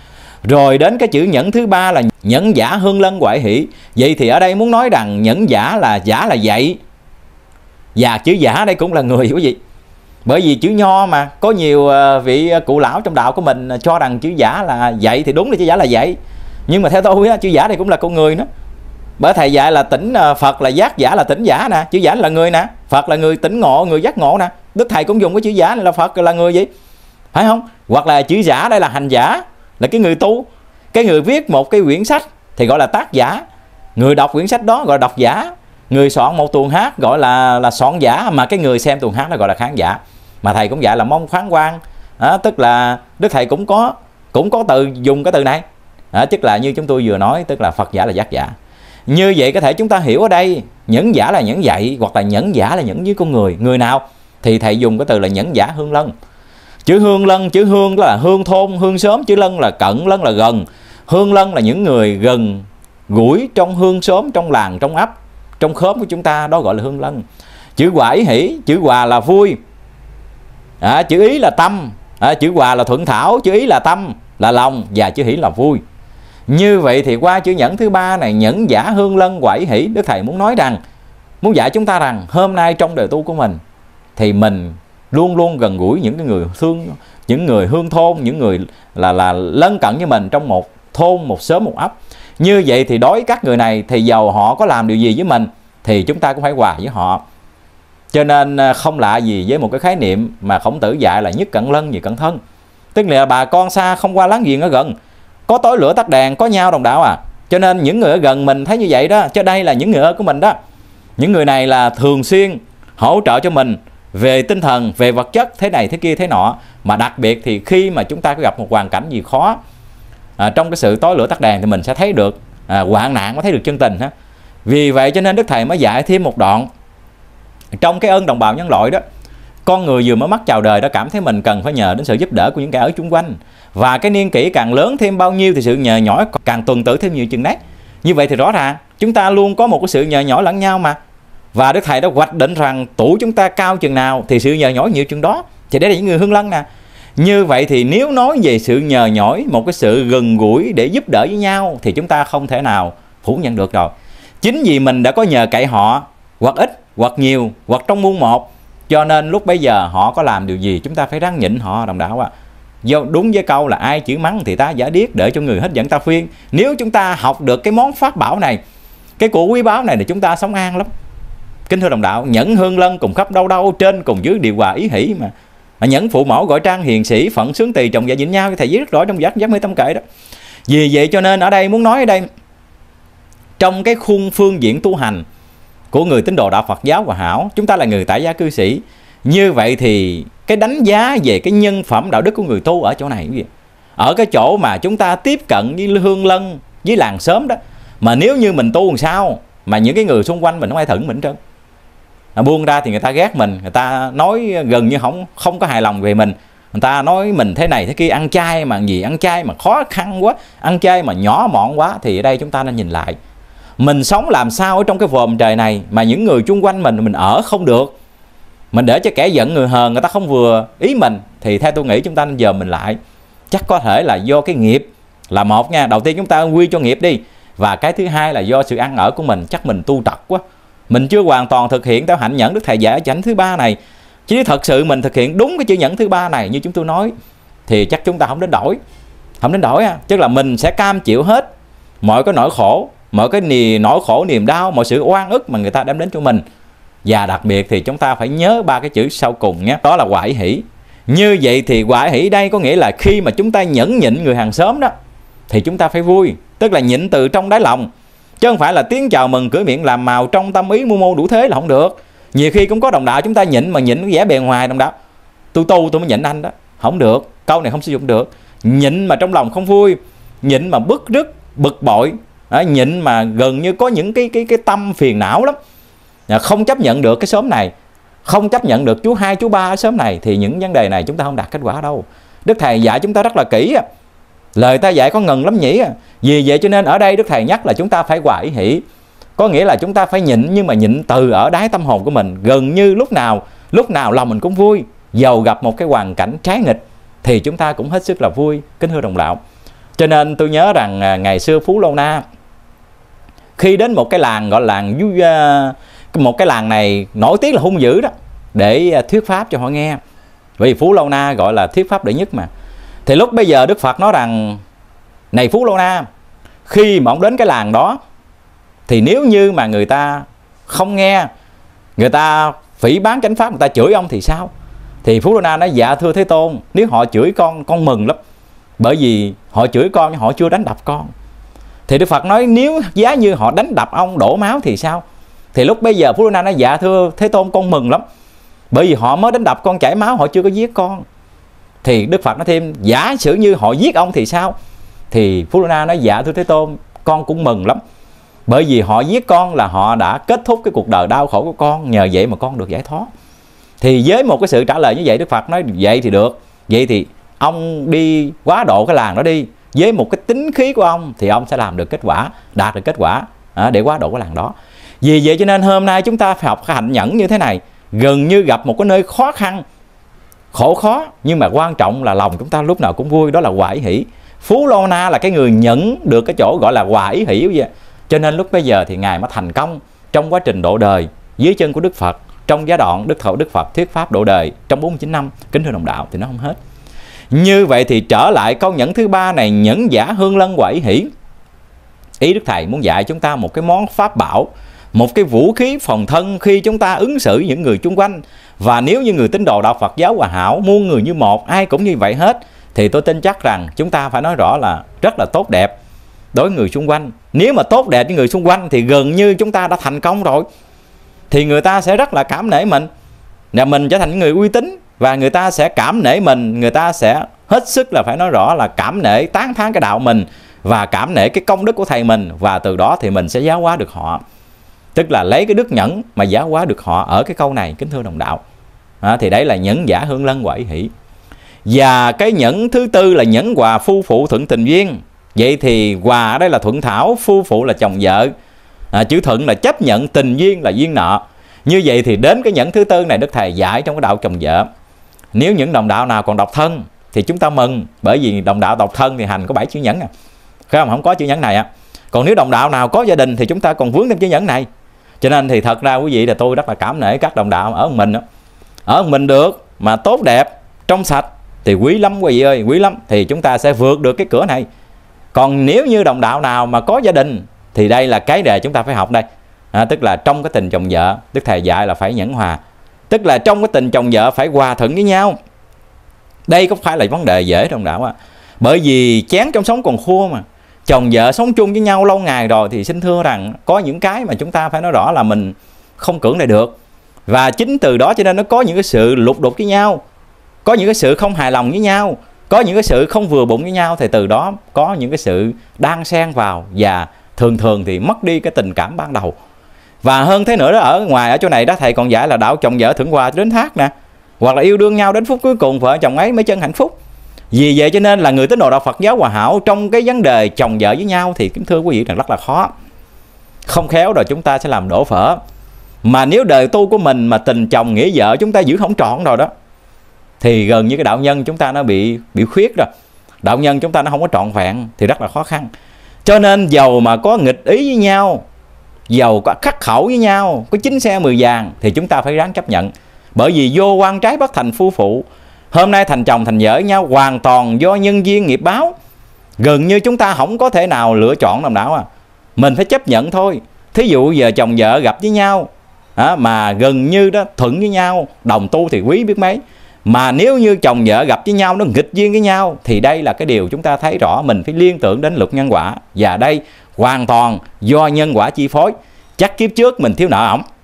Speaker 1: Rồi đến cái chữ nhẫn thứ ba là nhẫn giả hương lân hoại hỷ. Vậy thì ở đây muốn nói rằng nhẫn giả là giả là dạy, và chữ giả đây cũng là người quý vị. Bởi vì chữ nho mà có nhiều vị cụ lão trong đạo của mình cho rằng chữ giả là dạy, thì đúng là chữ giả là dạy. Nhưng mà theo tôi á, chữ giả này cũng là con người nữa. Bởi thầy dạy là tỉnh Phật là giác giả là tỉnh giả nè, chữ giả là người nè, Phật là người tỉnh ngộ, người giác ngộ nè. Đức thầy cũng dùng cái chữ giả này là Phật là người gì, phải không? Hoặc là chữ giả đây là hành giả, là cái người tu. Cái người viết một cái quyển sách thì gọi là tác giả, người đọc quyển sách đó gọi là độc giả, người soạn một tuồng hát gọi là là soạn giả, mà cái người xem tuồng hát đó gọi là khán giả. Mà thầy cũng dạy là mong khoáng quan, à, tức là Đức thầy cũng có cũng có từ dùng cái từ này, à, tức là như chúng tôi vừa nói, tức là Phật giả là giác giả. Như vậy có thể chúng ta hiểu ở đây nhẫn giả là nhẫn dạy, hoặc là nhẫn giả là nhẫn với con người. Người nào thì thầy dùng cái từ là nhẫn giả hương lân. Chữ hương lân, chữ hương đó là hương thôn, hương xóm, chữ lân là cận, lân là gần. Hương lân là những người gần gũi trong hương xóm, trong làng, trong ấp, trong khóm của chúng ta, đó gọi là hương lân. Chữ hòa ý hỷ, chữ hòa là vui, à, chữ ý là tâm, à, chữ hòa là thuận thảo, chữ ý là tâm, là lòng, và chữ hỷ là vui. Như vậy thì qua chữ nhẫn thứ ba này, nhẫn giả hương lân hoại ý hỷ, Đức thầy muốn nói rằng, muốn dạy chúng ta rằng hôm nay trong đời tu của mình thì mình luôn luôn gần gũi những cái người thương, những người hương thôn, những người là là lân cận với mình trong một thôn, một xóm, một ấp. Như vậy thì đối với các người này thì dầu họ có làm điều gì với mình thì chúng ta cũng phải hòa với họ. Cho nên không lạ gì với một cái khái niệm mà Khổng Tử dạy là nhất cận lân, nhì cận thân. Tức là bà con xa không qua láng giềng ở gần, có tối lửa tắt đèn, có nhau đồng đạo à. Cho nên những người ở gần mình thấy như vậy đó, cho đây là những người ở của mình đó. Những người này là thường xuyên hỗ trợ cho mình về tinh thần, về vật chất, thế này thế kia thế nọ. Mà đặc biệt thì khi mà chúng ta có gặp một hoàn cảnh gì khó, à, trong cái sự tối lửa tắt đèn thì mình sẽ thấy được à, hoạn nạn, mới thấy được chân tình ha. Vì vậy cho nên Đức thầy mới dạy thêm một đoạn trong cái ơn đồng bào nhân loại đó. Con người vừa mới mắc chào đời đã cảm thấy mình cần phải nhờ đến sự giúp đỡ của những kẻ ở chung quanh, và cái niên kỷ càng lớn thêm bao nhiêu thì sự nhờ nhỏi càng tuần tự thêm nhiều chừng đấy. Như vậy thì rõ ràng chúng ta luôn có một cái sự nhờ nhỏi lẫn nhau mà. Và Đức thầy đã hoạch định rằng tuổi chúng ta cao chừng nào thì sự nhờ nhỏi nhiều chừng đó. Thì đấy là những người hương lân nè. Như vậy thì nếu nói về sự nhờ nhỏi, một cái sự gần gũi để giúp đỡ với nhau, thì chúng ta không thể nào phủ nhận được rồi. Chính vì mình đã có nhờ cậy họ, hoặc ít, hoặc nhiều, hoặc trong muôn một, cho nên lúc bây giờ họ có làm điều gì chúng ta phải ráng nhịn họ đồng đạo ạ. À. Do đúng với câu là ai chữ mắng thì ta giả điếc, để cho người hết giận ta khuyên. Nếu chúng ta học được cái món pháp bảo này, cái của quý báu này, thì chúng ta sống an lắm. Kính thưa đồng đạo, nhẫn hương lân cùng khắp đâu đâu, trên cùng dưới điều hòa ý hỷ mà. Nhẫn phụ mẫu gọi trang hiền sĩ, phận sướng tỳ trọng dạ dịnh nhau, thầy viết rất rõ trong giác giác mê tâm kệ đó. Vì vậy cho nên ở đây muốn nói ở đây, trong cái khuôn phương diện tu hành của người tín đồ đạo Phật giáo Hòa Hảo, chúng ta là người tại gia cư sĩ. Như vậy thì cái đánh giá về cái nhân phẩm đạo đức của người tu ở chỗ này, ở cái chỗ mà chúng ta tiếp cận với hương lân, với làng xóm đó. Mà nếu như mình tu làm sao mà những cái người xung quanh mình không ai thử mình trơn, à, buông ra thì người ta ghét mình, người ta nói gần như không không có hài lòng về mình, người ta nói mình thế này thế kia, ăn chay mà gì, ăn chay mà khó khăn quá, ăn chay mà nhỏ mọn quá, thì ở đây chúng ta nên nhìn lại mình sống làm sao ở trong cái vòm trời này mà những người chung quanh mình mình ở không được, mình để cho kẻ giận người hờn người ta không vừa ý mình, thì theo tôi nghĩ chúng ta nên dòm mình lại. Chắc có thể là do cái nghiệp là một nha, đầu tiên chúng ta quy cho nghiệp đi, và cái thứ hai là do sự ăn ở của mình, chắc mình tu trật quá, mình chưa hoàn toàn thực hiện theo hạnh nhẫn Đức thầy dạy ở chánh thứ ba này. Chứ thật sự mình thực hiện đúng cái chữ nhẫn thứ ba này như chúng tôi nói, thì chắc chúng ta không đến đổi, không đến đổi à. Tức là mình sẽ cam chịu hết mọi cái nỗi khổ, mọi cái nì, nỗi khổ niềm đau, mọi sự oan ức mà người ta đem đến cho mình. Và đặc biệt thì chúng ta phải nhớ ba cái chữ sau cùng nhé, đó là hòa ý hỷ. Như vậy thì hòa ý hỷ đây có nghĩa là khi mà chúng ta nhẫn nhịn người hàng xóm đó, thì chúng ta phải vui, tức là nhịn từ trong đáy lòng, chứ không phải là tiếng chào mừng cửa miệng làm màu, trong tâm ý mưu mô đủ thế là không được. Nhiều khi cũng có đồng đạo chúng ta nhịn mà nhịn cái vẻ bề ngoài đồng đạo, tôi tu tôi mới nhịn anh đó, không được, câu này không sử dụng được. Nhịn mà trong lòng không vui, nhịn mà bức rứt, bực bội, à, nhịn mà gần như có những cái cái cái tâm phiền não lắm, à, không chấp nhận được cái xóm này, không chấp nhận được chú hai chú ba ở xóm này, thì những vấn đề này chúng ta không đạt kết quả đâu. Đức thầy dạy chúng ta rất là kỹ, lời ta dạy có ngần lắm nhỉ. Vì vậy cho nên ở đây Đức thầy nhắc là chúng ta phải hòa ý hỷ, có nghĩa là chúng ta phải nhịn, nhưng mà nhịn từ ở đáy tâm hồn của mình, gần như lúc nào lúc nào lòng mình cũng vui, dầu gặp một cái hoàn cảnh trái nghịch thì chúng ta cũng hết sức là vui. Kính thưa đồng đạo, Cho nên tôi nhớ rằng à, ngày xưa Phú Lâu Na khi đến một cái làng gọi là làng một cái làng này nổi tiếng là hung dữ đó, để thuyết pháp cho họ nghe. Vì Phú Lâu Na gọi là thuyết pháp đệ nhất mà. Thì lúc bây giờ Đức Phật nói rằng này Phú Lâu Na, khi mà ông đến cái làng đó thì nếu như mà người ta không nghe, người ta phỉ báng chánh pháp, người ta chửi ông thì sao? Thì Phú Lâu Na nói dạ thưa Thế Tôn, nếu họ chửi con, con mừng lắm. Bởi vì họ chửi con nhưng họ chưa đánh đập con. Thì Đức Phật nói nếu giá như họ đánh đập ông đổ máu thì sao? Thì lúc bây giờ Phú Lâu Na nói dạ thưa Thế Tôn, con mừng lắm. Bởi vì họ mới đánh đập con chảy máu, họ chưa có giết con. Thì Đức Phật nói thêm giả sử như họ giết ông thì sao? Thì Phú Lâu Na nói dạ thưa Thế Tôn, con cũng mừng lắm. Bởi vì họ giết con là họ đã kết thúc cái cuộc đời đau khổ của con, nhờ vậy mà con được giải thoát. Thì với một cái sự trả lời như vậy, Đức Phật nói vậy thì được. Vậy thì ông đi quá độ cái làng đó đi. Với một cái tính khí của ông thì ông sẽ làm được kết quả, đạt được kết quả à, để quá độ cái làng đó. Vì vậy cho nên hôm nay chúng ta phải học cái hạnh nhẫn như thế này. Gần như gặp một cái nơi khó khăn, khổ khó, nhưng mà quan trọng là lòng chúng ta lúc nào cũng vui, đó là hòa ý hỷ. Phú Lâu Na là cái người nhẫn được cái chỗ gọi là hòa ý hỷ vậy. Cho nên lúc bây giờ thì Ngài mới thành công trong quá trình độ đời dưới chân của Đức Phật. Trong giai đoạn Đức Thọ Đức Phật thuyết pháp độ đời trong bốn mươi chín năm, kính thưa đồng đạo, thì nó không hết. Như vậy thì trở lại câu nhẫn thứ ba này, nhẫn giả hương lân hòa ý hỷ. Ý Đức Thầy muốn dạy chúng ta một cái món pháp bảo, một cái vũ khí phòng thân khi chúng ta ứng xử những người chung quanh. Và nếu như người tín đồ đạo Phật giáo Hòa Hảo, muôn người như một, ai cũng như vậy hết, thì tôi tin chắc rằng chúng ta phải nói rõ là rất là tốt đẹp đối với người xung quanh. Nếu mà tốt đẹp với người xung quanh thì gần như chúng ta đã thành công rồi. Thì người ta sẽ rất là cảm nể mình, và mình trở thành những người uy tín, và người ta sẽ cảm nể mình, người ta sẽ hết sức là phải nói rõ là cảm nể, tán thán cái đạo mình và cảm nể cái công đức của thầy mình, và từ đó thì mình sẽ giáo hóa được họ. Tức là lấy cái đức nhẫn mà giáo hóa được họ ở cái câu này, kính thưa đồng đạo. À, thì đấy là nhẫn giả hương lân hòa ý hỷ. Và cái nhẫn thứ tư là nhẫn hòa phu phụ thuận tình duyên. Vậy thì hòa ở đây là thuận thảo, phu phụ là chồng vợ, à, chữ thuận là chấp nhận, tình duyên là duyên nợ. Như vậy thì đến cái nhẫn thứ tư này Đức Thầy giải trong cái đạo chồng vợ. Nếu những đồng đạo nào còn độc thân thì chúng ta mừng, bởi vì đồng đạo độc thân thì hành có bảy chữ nhẫn à. Không, không có chữ nhẫn này à. Còn nếu đồng đạo nào có gia đình thì chúng ta còn vướng thêm chữ nhẫn này. Cho nên thì thật ra quý vị là tôi rất là cảm nể các đồng đạo ở mình đó. Ở mình được mà tốt đẹp, trong sạch thì quý lắm quý vị ơi, quý lắm. Thì chúng ta sẽ vượt được cái cửa này. Còn nếu như đồng đạo nào mà có gia đình thì đây là cái đề chúng ta phải học đây. À, tức là trong cái tình chồng vợ, Đức Thầy dạy là phải nhẫn hòa. Tức là trong cái tình chồng vợ phải hòa thuận với nhau. Đây không phải là vấn đề dễ đồng đạo à. Bởi vì chén trong sống còn khô mà. Chồng vợ sống chung với nhau lâu ngày rồi thì xin thưa rằng có những cái mà chúng ta phải nói rõ là mình không cưỡng lại được. Và chính từ đó cho nên nó có những cái sự lục đục với nhau, có những cái sự không hài lòng với nhau, có những cái sự không vừa bụng với nhau. Thì từ đó có những cái sự đan xen vào, và thường thường thì mất đi cái tình cảm ban đầu. Và hơn thế nữa đó, ở ngoài ở chỗ này đó Thầy còn dạy là đạo chồng vợ thượng hòa đến thác nè, hoặc là yêu đương nhau đến phút cuối cùng vợ chồng ấy mới chân hạnh phúc. Vì vậy cho nên là người tín đồ đạo Phật giáo Hòa Hảo trong cái vấn đề chồng vợ với nhau thì kính thưa quý vị rằng rất là khó. Không khéo rồi chúng ta sẽ làm đổ vỡ. Mà nếu đời tu của mình mà tình chồng nghĩa vợ chúng ta giữ không trọn rồi đó, thì gần như cái đạo nhân chúng ta nó bị bị khuyết rồi. Đạo nhân chúng ta nó không có trọn vẹn thì rất là khó khăn. Cho nên dầu mà có nghịch ý với nhau, dầu có khắc khẩu với nhau, có chín xe mười vàng thì chúng ta phải ráng chấp nhận. Bởi vì vô quan trái bất thành phu phụ. Hôm nay thành chồng thành vợ với nhau hoàn toàn do nhân duyên nghiệp báo. Gần như chúng ta không có thể nào lựa chọn đồng đạo à. Mình phải chấp nhận thôi. Thí dụ giờ chồng vợ gặp với nhau à, mà gần như đó thuận với nhau, đồng tu thì quý biết mấy. Mà nếu như chồng vợ gặp với nhau nó nghịch duyên với nhau thì đây là cái điều chúng ta thấy rõ. Mình phải liên tưởng đến luật nhân quả. Và đây hoàn toàn do nhân quả chi phối. Chắc kiếp trước mình thiếu nợ ổng,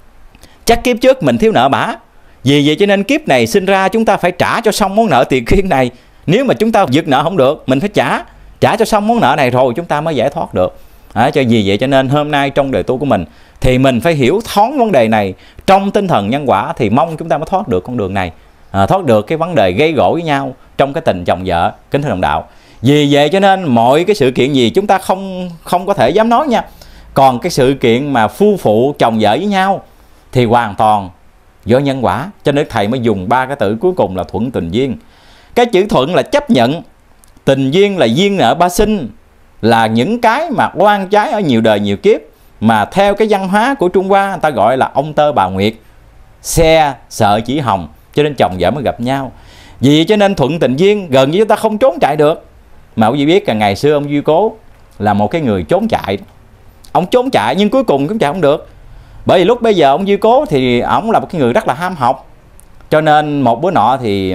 Speaker 1: chắc kiếp trước mình thiếu nợ bả. Vì vậy cho nên kiếp này sinh ra chúng ta phải trả cho xong món nợ tiền kiên này. Nếu mà chúng ta vượt nợ không được, mình phải trả Trả cho xong món nợ này rồi chúng ta mới giải thoát được à, cho vì vậy cho nên hôm nay trong đời tu của mình thì mình phải hiểu thoáng vấn đề này trong tinh thần nhân quả. Thì mong chúng ta mới thoát được con đường này à, thoát được cái vấn đề gây gỗ với nhau trong cái tình chồng vợ, kính thưa đồng đạo. Vì vậy cho nên mọi cái sự kiện gì chúng ta không không có thể dám nói nha. Còn cái sự kiện mà phu phụ chồng vợ với nhau thì hoàn toàn do nhân quả. Cho nên Thầy mới dùng ba cái từ cuối cùng là thuận tình duyên. Cái chữ thuận là chấp nhận, Tình duyên là duyên nợ ba sinh, là những cái mà oan trái ở nhiều đời nhiều kiếp, mà theo cái văn hóa của Trung Hoa người ta gọi là ông tơ bà nguyệt, xe sợ chỉ hồng, cho nên chồng vợ mới gặp nhau. Vì cho nên thuận tình duyên gần như chúng ta không trốn chạy được. Mà quý vị biết là ngày xưa ông Duy Cố là một cái người trốn chạy. Ông trốn chạy nhưng cuối cùng cũng chạy không được. Bởi vì lúc bây giờ ông Duy Cố thì ông là một cái người rất là ham học. Cho nên một bữa nọ thì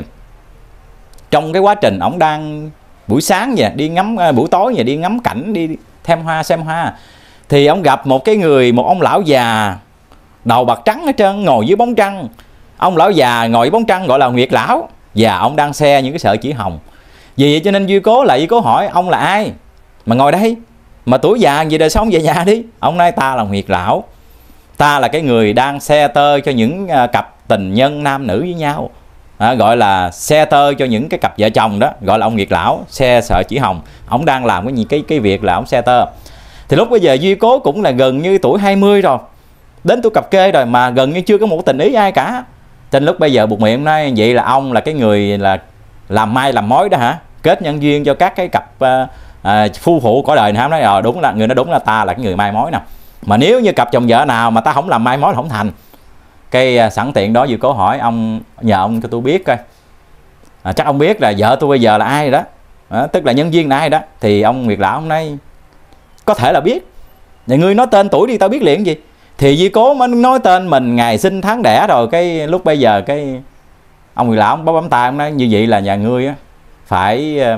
Speaker 1: trong cái quá trình ông đang buổi sáng vậy đi ngắm, buổi tối vậy đi ngắm cảnh, đi thêm hoa xem hoa, thì ông gặp một cái người, một ông lão già đầu bạc trắng hết trơn, ngồi dưới bóng trăng. Ông lão già ngồi dưới bóng trăng gọi là Nguyệt lão, và ông đang xe những cái sợi chỉ hồng. Vì vậy cho nên Duy Cố lại Duy Cố hỏi ông là ai mà ngồi đây, mà tuổi già gì đời sống về nhà đi. Ông nói ta là Nguyệt lão, ta là cái người đang xe tơ cho những uh, cặp tình nhân nam nữ với nhau, à, gọi là xe tơ cho những cái cặp vợ chồng đó, gọi là ông Nguyệt lão xe sợi chỉ hồng. Ông đang làm cái gì cái cái việc là ông xe tơ. Thì lúc bây giờ Duy Cố cũng là gần như tuổi hai mươi rồi, đến tuổi cặp kê rồi, mà gần như chưa có một tình ý ai cả. Trên lúc bây giờ buộc miệng nói vậy là ông là cái người là làm mai làm mối đó hả, kết nhân duyên cho các cái cặp uh, uh, phu phụ cõi đời này. Nói ờ đúng là người nói đúng là ta là cái người mai mối nè, mà nếu như cặp chồng vợ nào mà ta không làm mai mối là không thành. Cái uh, sẵn tiện đó Duy Cố hỏi ông, nhờ ông cho tôi biết coi, à, chắc ông biết là vợ tôi bây giờ là ai rồi đó, à, tức là nhân duyên là ai đó. Thì ông Nguyệt lão ông nói có thể là biết, nhà ngươi nói tên tuổi đi tao biết liền gì. Thì Duy Cố mới nói tên mình, ngày sinh tháng đẻ rồi. Cái lúc bây giờ cái ông Nguyệt lão ông bấm bấm tay ông nói như vậy là nhà ngươi á phải uh,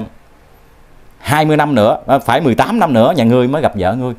Speaker 1: hai mươi năm nữa, phải mười tám năm nữa nhà ngươi mới gặp vợ ngươi.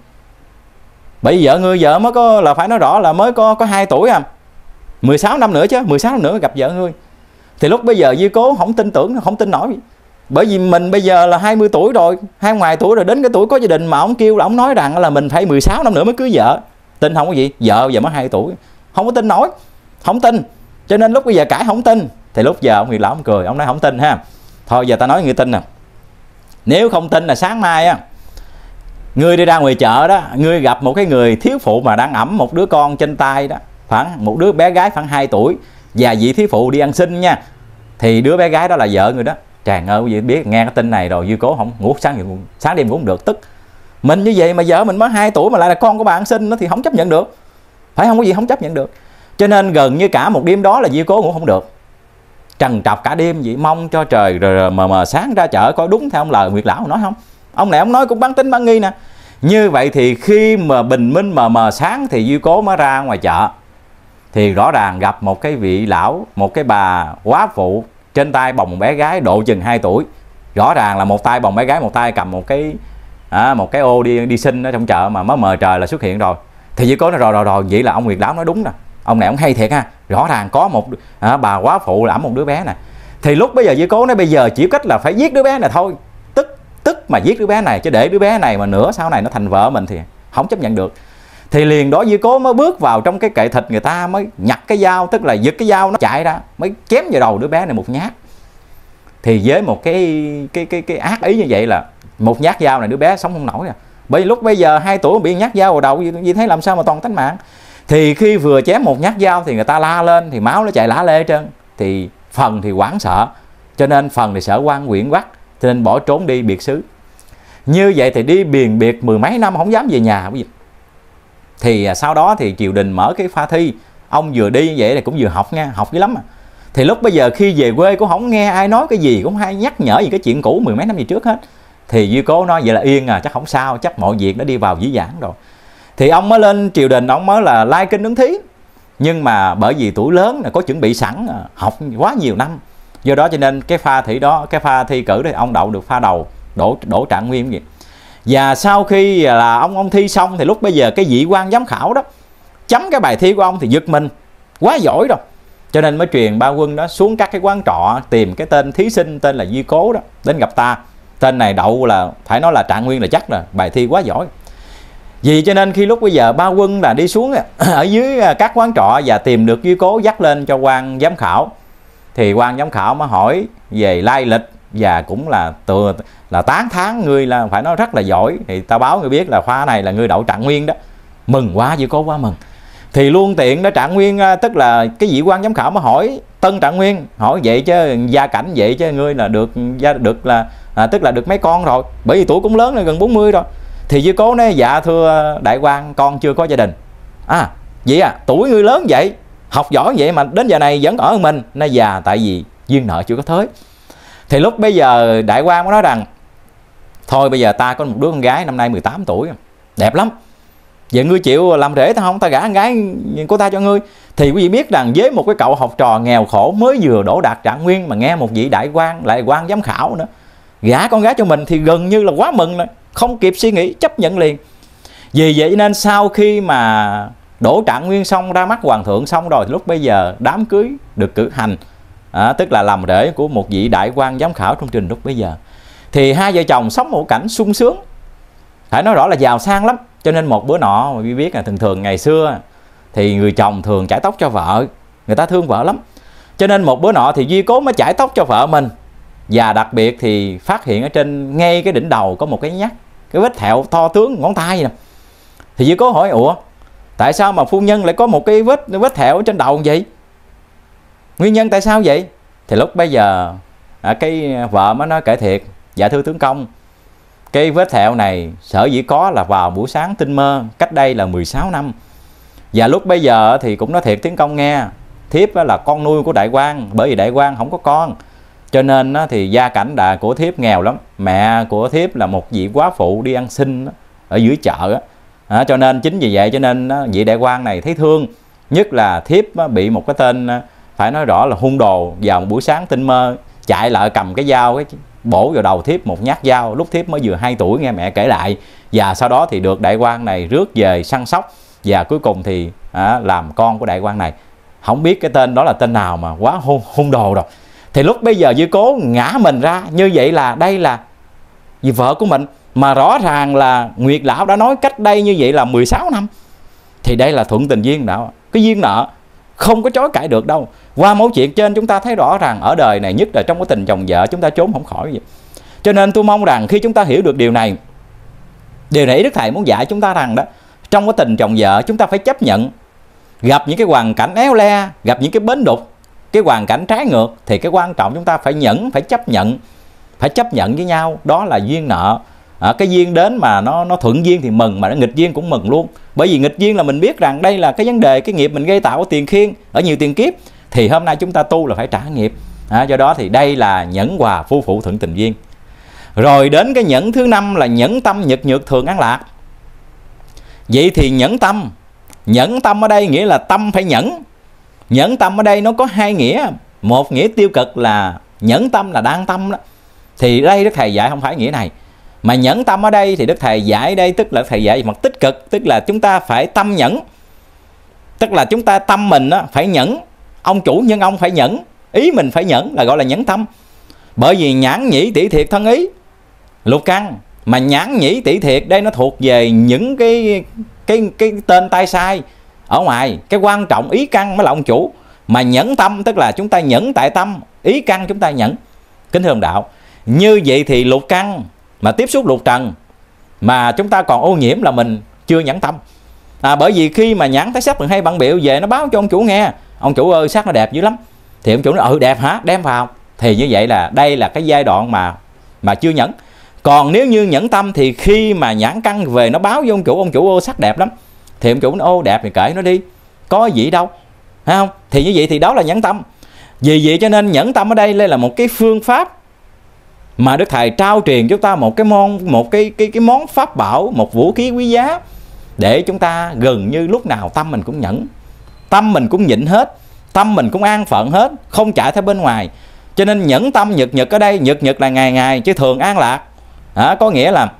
Speaker 1: Bởi vì vợ ngươi vợ mới có, là phải nói rõ là mới có có hai tuổi à, mười sáu năm nữa chứ, mười sáu năm nữa gặp vợ ngươi. Thì lúc bây giờ Duy Cố không tin tưởng, không tin nổi. Bởi vì mình bây giờ là hai mươi tuổi rồi, hai ngoài tuổi rồi, đến cái tuổi có gia đình mà ông kêu là ông nói rằng là mình phải mười sáu năm nữa mới cưới vợ. Tin không có gì, vợ giờ mới hai tuổi, không có tin nổi, không tin. Cho nên lúc bây giờ cãi không tin. Thì lúc giờ ông Nguyệt lão ông cười, ông nói không tin ha, thôi giờ ta nói người tin nè. Nếu không tin là sáng mai á, ngươi đi ra ngoài chợ đó, ngươi gặp một cái người thiếu phụ mà đang ẵm một đứa con trên tay đó, khoảng một đứa bé gái khoảng hai tuổi, và vị thiếu phụ đi ăn xin nha, thì đứa bé gái đó là vợ người đó. Tràn ơi quý vị biết, nghe cái tin này rồi Duy Cố không ngủ sáng sáng đêm cũng không được, tức mình như vậy mà vợ mình mới hai tuổi mà lại là con của bà ăn xin nó thì không chấp nhận được, phải không? Có gì không chấp nhận được. Cho nên gần như cả một đêm đó là Duy Cố ngủ không được, trằn trọc cả đêm vậy, mong cho trời rồi mờ mờ sáng ra chợ coi đúng theo ông lời Nguyệt lão nói không. Ông này ông nói cũng bán tính bán nghi nè. Như vậy thì khi mà bình minh mờ mờ sáng thì Duy Cố mới ra ngoài chợ, thì rõ ràng gặp một cái vị lão, một cái bà quá phụ, trên tay bồng một bé gái độ chừng hai tuổi. Rõ ràng là một tay bồng bé gái, một tay cầm một cái à, một cái ô đi đi xin ở trong chợ, mà mới mờ trời là xuất hiện rồi. Thì Duy Cố nói rồi rồi rồi vậy là ông Nguyệt lão nói đúng nè, ông này ông hay thiệt ha, rõ ràng có một à, bà quá phụ là ẵm một đứa bé nè. Thì lúc bây giờ Duy Cố nói bây giờ chỉ cách là phải giết đứa bé này thôi, tức tức mà giết đứa bé này, chứ để đứa bé này mà nữa sau này nó thành vợ mình thì không chấp nhận được. Thì liền đó Duy Cố mới bước vào trong cái kệ thịt người ta, mới nhặt cái dao, tức là giật cái dao nó chạy ra, mới chém vào đầu đứa bé này một nhát. Thì với một cái cái cái cái ác ý như vậy là một nhát dao này đứa bé sống không nổi à. Bởi vì lúc bây giờ hai tuổi bị nhát dao vào đầu, như thế làm sao mà toàn tánh mạng. Thì khi vừa chém một nhát dao thì người ta la lên, thì máu nó chảy lả lê trơn. Thì phần thì hoảng sợ, cho nên phần thì sợ quan huyện bắt, cho nên bỏ trốn đi biệt xứ. Như vậy thì đi biền biệt mười mấy năm không dám về nhà. Thì sau đó thì triều đình mở cái pha thi, ông vừa đi như vậy thì cũng vừa học nha, học dữ lắm à. Thì lúc bây giờ khi về quê cũng không nghe ai nói cái gì, cũng hay nhắc nhở gì cái chuyện cũ mười mấy năm gì trước hết. Thì Duy Cố nói vậy là yên à, chắc không sao, chắc mọi việc đã đi vào dĩ vãng rồi. Thì ông mới lên triều đình, ông mới là lai kinh ứng thí. Nhưng mà bởi vì tuổi lớn là có chuẩn bị sẵn, học quá nhiều năm, do đó cho nên cái pha thi đó, cái pha thi cử đó ông đậu được pha đầu, đỗ đỗ Trạng Nguyên vậy. Và sau khi là ông ông thi xong thì lúc bây giờ cái vị quan giám khảo đó chấm cái bài thi của ông thì giật mình, quá giỏi rồi. Cho nên mới truyền ba quân đó xuống các cái quán trọ tìm cái tên thí sinh tên là Duy Cố đó đến gặp ta. Tên này đậu là phải nói là Trạng Nguyên là chắc là bài thi quá giỏi. Vì cho nên khi lúc bây giờ ba quân là đi xuống ở dưới các quán trọ và tìm được Duy Cố dắt lên cho quan giám khảo. Thì quan giám khảo mới hỏi về lai lịch và cũng là tự là tán thán ngươi là phải nói rất là giỏi. Thì ta báo ngươi biết là khoa này là ngươi đậu Trạng Nguyên đó. Mừng quá, Duy Cố quá mừng. Thì luôn tiện đó Trạng Nguyên, tức là cái vị quan giám khảo mới hỏi Tân Trạng Nguyên, hỏi vậy chứ gia cảnh vậy chứ ngươi là được được là à, tức là được mấy con rồi, bởi vì tuổi cũng lớn rồi, gần bốn mươi rồi. Thì Dư Cố nói dạ thưa đại quan, con chưa có gia đình. À vậy à, tuổi ngươi lớn vậy, học giỏi vậy mà đến giờ này vẫn ở một mình. Nói dạ tại vì duyên nợ chưa có tới. Thì lúc bây giờ đại quan mới nói rằng thôi bây giờ ta có một đứa con gái năm nay mười tám tuổi, đẹp lắm, vậy ngươi chịu làm rể ta không, ta gả con gái của ta cho ngươi. Thì quý vị biết rằng với một cái cậu học trò nghèo khổ mới vừa đỗ đạt trạng nguyên mà nghe một vị đại quan, lại quan giám khảo nữa, gả con gái cho mình thì gần như là quá mừng rồi, không kịp suy nghĩ chấp nhận liền. Vì vậy nên sau khi mà đỗ trạng nguyên xong, ra mắt hoàng thượng xong rồi, lúc bây giờ đám cưới được cử hành, à, tức là làm rể của một vị đại quan giám khảo trong trình lúc bây giờ. Thì hai vợ chồng sống một cảnh sung sướng, phải nói rõ là giàu sang lắm. Cho nên một bữa nọ mà biết là thường thường ngày xưa thì người chồng thường chải tóc cho vợ, người ta thương vợ lắm. Cho nên một bữa nọ thì Duy Cố mới chải tóc cho vợ mình, và đặc biệt thì phát hiện ở trên ngay cái đỉnh đầu có một cái nhắc, cái vết thẹo to tướng ngón tay nè. Thì Duy Cố hỏi ủa tại sao mà phu nhân lại có một cái vết vết thẹo ở trên đầu vậy, nguyên nhân tại sao vậy? Thì lúc bây giờ à, cái vợ mới nói kể thiệt, dạ thưa tướng công, cái vết thẹo này sở dĩ có là vào buổi sáng tinh mơ cách đây là mười sáu năm. Và lúc bây giờ thì cũng nói thiệt tướng công nghe, thiếp là con nuôi của đại quan, bởi vì đại quan không có con, cho nên thì gia cảnh đà của thiếp nghèo lắm. Mẹ của thiếp là một vị quá phụ đi ăn xin ở dưới chợ, à, cho nên chính vì vậy cho nên vị đại quan này thấy thương, nhất là thiếp bị một cái tên phải nói rõ là hung đồ vào một buổi sáng tinh mơ, chạy lại cầm cái dao cái bổ vào đầu thiếp một nhát dao lúc thiếp mới vừa hai tuổi, nghe mẹ kể lại. Và sau đó thì được đại quan này rước về săn sóc, và cuối cùng thì à, làm con của đại quan này. Không biết cái tên đó là tên nào mà quá hung, hung đồ rồi. Thì lúc bây giờ Duy Cố ngã mình ra như vậy là đây là vì vợ của mình, mà rõ ràng là Nguyệt Lão đã nói cách đây như vậy là mười sáu năm. Thì đây là thuận tình duyên đạo, cái duyên nợ không có chối cãi được đâu. Qua mẫu chuyện trên chúng ta thấy rõ ràng ở đời này, nhất là trong cái tình chồng vợ, chúng ta trốn không khỏi vậy. Cho nên tôi mong rằng khi chúng ta hiểu được điều này, điều này Đức Thầy muốn dạy chúng ta rằng đó, trong cái tình chồng vợ chúng ta phải chấp nhận gặp những cái hoàn cảnh éo le, gặp những cái bến đục, cái hoàn cảnh trái ngược, thì cái quan trọng chúng ta phải nhẫn, phải chấp nhận, phải chấp nhận với nhau, đó là duyên nợ. À, cái duyên đến mà nó nó thuận duyên thì mừng, mà nó nghịch duyên cũng mừng luôn. Bởi vì nghịch duyên là mình biết rằng đây là cái vấn đề, cái nghiệp mình gây tạo ở tiền khiên ở nhiều tiền kiếp, thì hôm nay chúng ta tu là phải trả nghiệp. À, do đó thì đây là nhẫn hòa phu phụ thuận tình duyên. Rồi đến cái nhẫn thứ năm là nhẫn tâm nhật nhược thường an lạc. Vậy thì nhẫn tâm, nhẫn tâm ở đây nghĩa là tâm phải nhẫn. Nhẫn tâm ở đây nó có hai nghĩa. Một nghĩa tiêu cực là nhẫn tâm là đang tâm đó, thì đây Đức Thầy dạy không phải nghĩa này. Mà nhẫn tâm ở đây thì Đức Thầy dạy đây tức là Thầy dạy mặt tích cực, tức là chúng ta phải tâm nhẫn, tức là chúng ta tâm mình á, phải nhẫn. Ông chủ nhân ông phải nhẫn, ý mình phải nhẫn là gọi là nhẫn tâm. Bởi vì nhãn nhĩ tỷ thiệt thân ý lục căn, mà nhãn nhĩ tỷ thiệt đây nó thuộc về những cái cái cái tên tay sai ở ngoài, cái quan trọng ý căn mới là ông chủ. Mà nhẫn tâm tức là chúng ta nhẫn tại tâm, ý căn chúng ta nhẫn. Kính thưa ông đạo, như vậy thì lục căn mà tiếp xúc lục trần mà chúng ta còn ô nhiễm là mình chưa nhẫn tâm. À, bởi vì khi mà nhãn thấy sắc hay bằng biểu về nó báo cho ông chủ nghe, ông chủ ơi sắc nó đẹp dữ lắm, thì ông chủ nói ừ đẹp hả, đem vào. Thì như vậy là đây là cái giai đoạn mà mà chưa nhẫn. Còn nếu như nhẫn tâm thì khi mà nhãn căn về nó báo với ông chủ, ông chủ ô sắc đẹp lắm, thì ông chủ nói ô đẹp thì kệ nó đi, có gì đâu, thấy không? Thì như vậy thì đó là nhẫn tâm. Vì vậy cho nên nhẫn tâm ở đây đây là một cái phương pháp mà Đức Thầy trao truyền chúng ta một cái món một cái cái cái món pháp bảo, một vũ khí quý giá để chúng ta gần như lúc nào tâm mình cũng nhẫn, tâm mình cũng nhịn hết, tâm mình cũng an phận hết, không chạy theo bên ngoài. Cho nên nhẫn tâm nhật nhật ở đây, nhật nhật là ngày ngày, chứ thường an lạc. À, có nghĩa là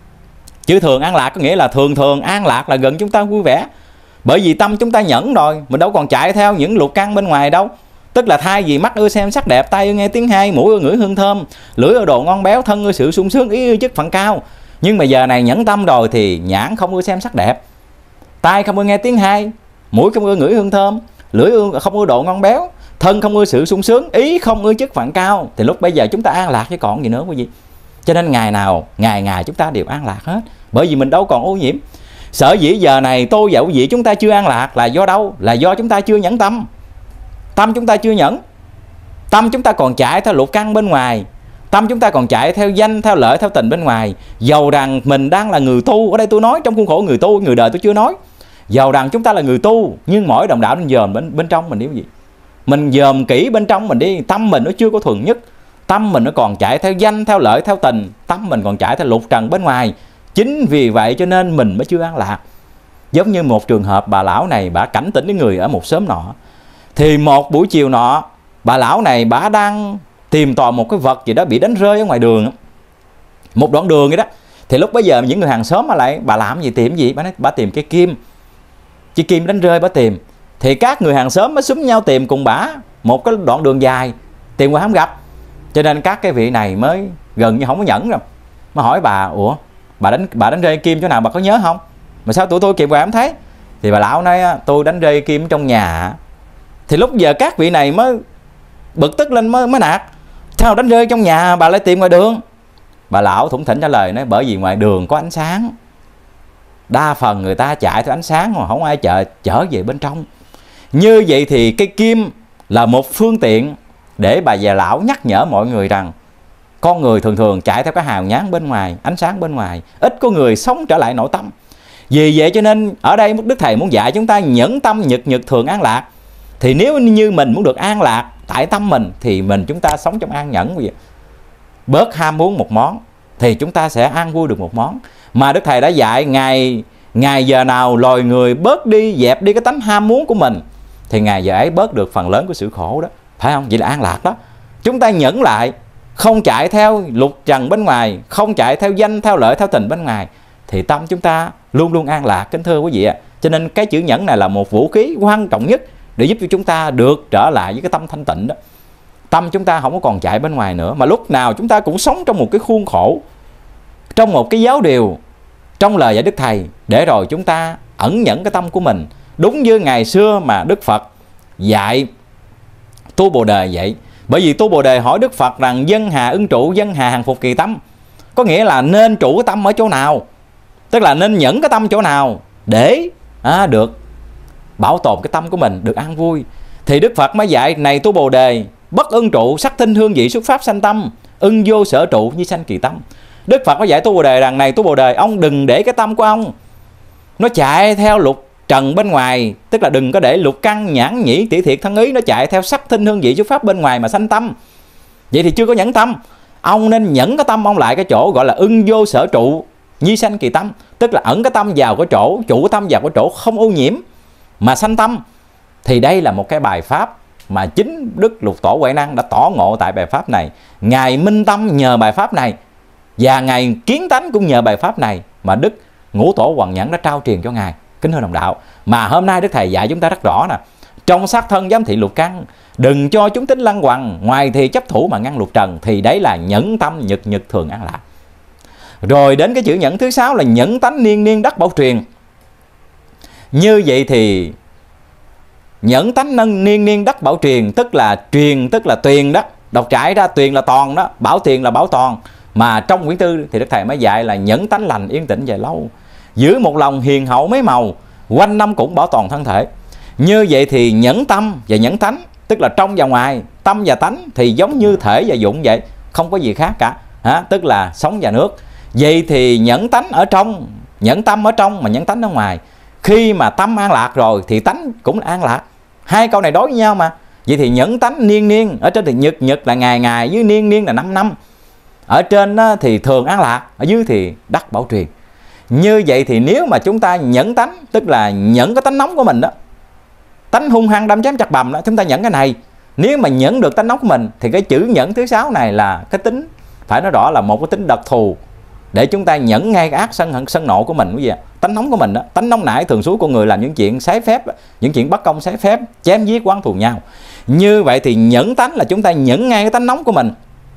Speaker 1: chữ thường an lạc có nghĩa là thường thường an lạc là gần chúng ta vui vẻ. Bởi vì tâm chúng ta nhẫn rồi, mình đâu còn chạy theo những lục căn bên ngoài đâu. Tức là thay vì mắt ưa xem sắc đẹp, tai ưa nghe tiếng hay, mũi ưa ngửi hương thơm, lưỡi ưa đồ ngon béo, thân ưa sự sung sướng, ý ưa chức phận cao. Nhưng mà giờ này nhẫn tâm rồi thì nhãn không ưa xem sắc đẹp, tai không ưa nghe tiếng hay, mũi không ưa ngửi hương thơm, lưỡi ưa không ưa độ ngon béo, thân không ưa sự sung sướng, ý không ưa chức phận cao. Thì lúc bây giờ chúng ta an lạc chứ còn gì nữa quý vị. Cho nên ngày nào ngày ngày chúng ta đều an lạc hết, bởi vì mình đâu còn ô nhiễm. Sở dĩ giờ này tôi và quý vị chúng ta chưa an lạc là do đâu? Là do chúng ta chưa nhẫn tâm. Tâm chúng ta chưa nhẫn, tâm chúng ta còn chạy theo lục căn bên ngoài, Tâm chúng ta còn chạy theo danh, theo lợi, theo tình bên ngoài. Dầu rằng mình đang là người tu, ở đây tôi nói trong khuôn khổ người tu, người đời tôi chưa nói. Dầu rằng chúng ta là người tu, nhưng mỗi đồng đạo nên dòm bên, bên trong mình đi gì. Mình dòm kỹ bên trong mình đi. Tâm mình nó chưa có thuần nhất. Tâm mình nó còn chạy theo danh, theo lợi, theo tình. Tâm mình còn chạy theo lục trần bên ngoài. Chính vì vậy cho nên mình mới chưa an lạc. Giống như một trường hợp bà lão này, bà cảnh tỉnh cái người ở một xóm nọ. Thì một buổi chiều nọ, bà lão này bà đang tìm tòi một cái vật gì đó bị đánh rơi ở ngoài đường, một đoạn đường vậy đó. Thì lúc bấy giờ những người hàng xóm mà lại, bà làm gì tìm gì? Bà nói bà tìm cái kim, chiếc kim đánh rơi bà tìm. Thì các người hàng xóm mới xúm nhau tìm cùng bà một cái đoạn đường dài, tìm qua không gặp. Cho nên các cái vị này mới gần như không có nhẫn rồi, mới hỏi bà: ủa bà đánh bà đánh rơi kim chỗ nào, bà có nhớ không? Mà sao tụi tôi kịp qua không thấy? Thì bà lão nói: tôi đánh rơi kim trong nhà. Thì lúc giờ các vị này mới bực tức lên, mới mới nạt: sao đánh rơi trong nhà bà lại tìm ngoài đường? Bà lão thủng thỉnh trả lời nói: bởi vì ngoài đường có ánh sáng, đa phần người ta chạy theo ánh sáng mà không ai chở trở về bên trong. Như vậy thì cái kim là một phương tiện để bà già lão nhắc nhở mọi người rằng con người thường thường chạy theo cái hào nhoáng bên ngoài, ánh sáng bên ngoài, ít có người sống trở lại nội tâm. Vì vậy cho nên ở đây Đức Thầy muốn dạy chúng ta nhẫn tâm nhật nhật thường an lạc. Thì nếu như mình muốn được an lạc tại tâm mình thì mình chúng ta sống trong an nhẫn. Bớt ham muốn một món thì chúng ta sẽ an vui được một món. Mà Đức Thầy đã dạy ngày ngày giờ nào loài người bớt đi, dẹp đi cái tánh ham muốn của mình thì ngày giờ ấy bớt được phần lớn của sự khổ đó, phải không? Vậy là an lạc đó. Chúng ta nhẫn lại, không chạy theo lục trần bên ngoài, không chạy theo danh, theo lợi, theo tình bên ngoài, thì tâm chúng ta luôn luôn an lạc, kính thưa quý vị ạ. Cho nên cái chữ nhẫn này là một vũ khí quan trọng nhất để giúp cho chúng ta được trở lại với cái tâm thanh tịnh đó. Tâm chúng ta không có còn chạy bên ngoài nữa, mà lúc nào chúng ta cũng sống trong một cái khuôn khổ, trong một cái giáo điều, trong lời dạy Đức Thầy, để rồi chúng ta ẩn nhẫn cái tâm của mình. Đúng như ngày xưa mà Đức Phật dạy tu Bồ Đề vậy. Bởi vì tu Bồ Đề hỏi Đức Phật rằng: dân hà ưng trụ, dân hà hàng phục kỳ tâm. Có nghĩa là nên trụ cái tâm ở chỗ nào, tức là nên nhẫn cái tâm chỗ nào để à, được bảo tồn cái tâm của mình, được an vui. Thì Đức Phật mới dạy: này tu Bồ Đề, bất ưng trụ, sắc thinh hương vị xuất pháp sanh tâm, ưng vô sở trụ như sanh kỳ tâm. Đức Phật có dạy tu Bồ Đề rằng: này tu Bồ Đề, ông đừng để cái tâm của ông nó chạy theo lục trần bên ngoài, tức là đừng có để lục căn nhãn nhĩ tỷ thiệt thân ý nó chạy theo sắc thinh hương vị xuất pháp bên ngoài mà sanh tâm. Vậy thì chưa có nhẫn tâm. Ông nên nhẫn cái tâm ông lại cái chỗ gọi là ưng vô sở trụ nhi sanh kỳ tâm, tức là ẩn cái tâm vào cái chỗ, chủ cái tâm vào cái chỗ không ô nhiễm mà sanh tâm. Thì đây là một cái bài pháp mà chính Đức Lục Tổ Huệ Năng đã tỏ ngộ tại bài pháp này. Ngài minh tâm nhờ bài pháp này, và Ngài kiến tánh cũng nhờ bài pháp này mà Đức Ngũ Tổ Hoằng Nhẫn đã trao truyền cho Ngài, kính thưa đồng đạo. Mà hôm nay Đức Thầy dạy chúng ta rất rõ nè: trong sắc thân giám thị lục căn, đừng cho chúng tính lăng quăng, ngoài thì chấp thủ mà ngăn lục trần. Thì đấy là nhẫn tâm nhật nhật thường an lạc. Rồi đến cái chữ nhẫn thứ sáu là nhẫn tánh niên niên đắc bảo truyền. Như vậy thì nhẫn tánh nâng niên niên đắc bảo truyền, tức là truyền tức là tuyền đó, đọc trải ra tuyền là toàn đó, bảo tiền là bảo toàn. Mà trong quyển tư thì Đức Thầy mới dạy là nhẫn tánh lành yên tĩnh dài lâu, giữ một lòng hiền hậu mấy màu, quanh năm cũng bảo toàn thân thể. Như vậy thì nhẫn tâm và nhẫn tánh, tức là trong và ngoài, tâm và tánh thì giống như thể và dụng vậy, không có gì khác cả, à, tức là sống và nước. Vậy thì nhẫn tánh ở trong, nhẫn tâm ở trong mà nhẫn tánh ở ngoài. Khi mà tâm an lạc rồi thì tánh cũng an lạc. Hai câu này đối với nhau mà. Vậy thì nhẫn tánh niên niên, ở trên thì nhật nhật là ngày ngày, dưới niên niên là năm năm. Ở trên thì thường an lạc, ở dưới thì đắc bảo truyền. Như vậy thì nếu mà chúng ta nhẫn tánh, tức là nhẫn cái tánh nóng của mình đó, tánh hung hăng đâm chém chặt bầm đó, chúng ta nhẫn cái này. Nếu mà nhẫn được tánh nóng của mình thì cái chữ nhẫn thứ sáu này là cái tính, phải nói rõ là một cái tính đặc thù để chúng ta nhẫn ngay cái ác sân hận sân nộ của mình. Quý vị ạ, tánh nóng của mình đó, tánh nóng nảy thường xúi con người làm những chuyện trái phép, những chuyện bất công trái phép, chém giết oán thù nhau. Như vậy thì nhẫn tánh là chúng ta nhẫn ngay cái tánh nóng của mình.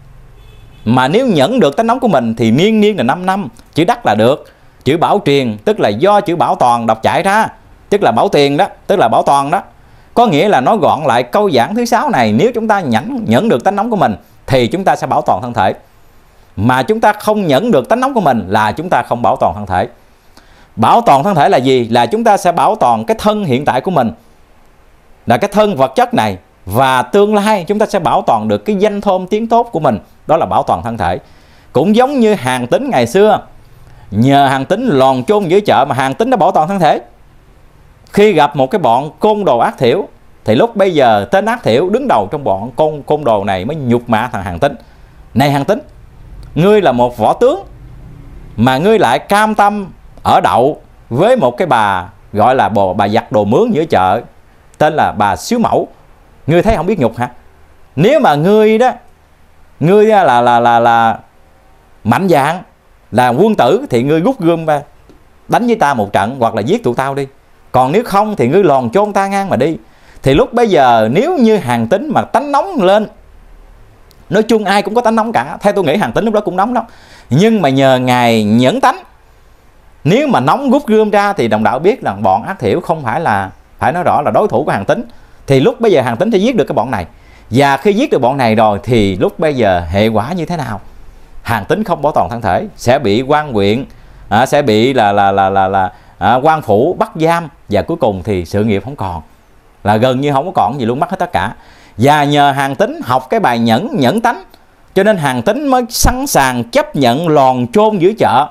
Speaker 1: Mà nếu nhẫn được tánh nóng của mình thì niên niên là năm năm, chữ đắc là được. Chữ bảo truyền tức là do chữ bảo toàn đọc chạy ra, tức là bảo tiền đó, tức là bảo toàn đó. Có nghĩa là nói gọn lại câu giảng thứ sáu này, nếu chúng ta nhẫn nhẫn được tánh nóng của mình thì chúng ta sẽ bảo toàn thân thể. Mà chúng ta không nhẫn được tánh nóng của mình là chúng ta không bảo toàn thân thể. Bảo toàn thân thể là gì? Là chúng ta sẽ bảo toàn cái thân hiện tại của mình, là cái thân vật chất này. và tương lai chúng ta sẽ bảo toàn được cái danh thơm tiếng tốt của mình, đó là bảo toàn thân thể. Cũng giống như Hàn Tín ngày xưa, nhờ Hàn Tín lòn chôn giữa chợ mà Hàn Tín đã bảo toàn thân thể. Khi gặp một cái bọn côn đồ ác thiểu thì lúc bây giờ tên ác thiểu đứng đầu trong bọn côn côn đồ này mới nhục mạ thằng Hàn Tín. Này Hàn Tín, ngươi là một võ tướng mà ngươi lại cam tâm ở đậu với một cái bà gọi là bò bà giặt đồ mướn giữa chợ tên là bà Xíu Mẫu, ngươi thấy không biết nhục hả? Nếu mà ngươi đó, ngươi là là là là, là mạnh dạn, là quân tử thì ngươi rút gươm ra đánh với ta một trận hoặc là giết tụi tao đi. Còn nếu không thì ngươi lòn chôn ta ngang mà đi. Thì lúc bây giờ nếu như Hàn Tín mà tánh nóng lên, nói chung ai cũng có tánh nóng cả, theo tôi nghĩ Hàn Tín lúc đó cũng nóng lắm, nhưng mà nhờ ngài nhẫn tánh, nếu mà nóng rút gươm ra thì đồng đạo biết là bọn ác thiểu không phải là, phải nói rõ là đối thủ của Hàn Tín. Thì lúc bây giờ Hàn Tín sẽ giết được cái bọn này, và khi giết được bọn này rồi thì lúc bây giờ hệ quả như thế nào? Hàn Tín không bảo toàn thân thể, sẽ bị quan huyện, à, sẽ bị là là là là, là à, quan phủ bắt giam, và cuối cùng thì sự nghiệp không còn, là gần như không có còn gì luôn, mất hết tất cả. Và nhờ Hàn Tín học cái bài nhẫn nhẫn tánh, cho nên Hàn Tín mới sẵn sàng chấp nhận lòn chôn giữa chợ.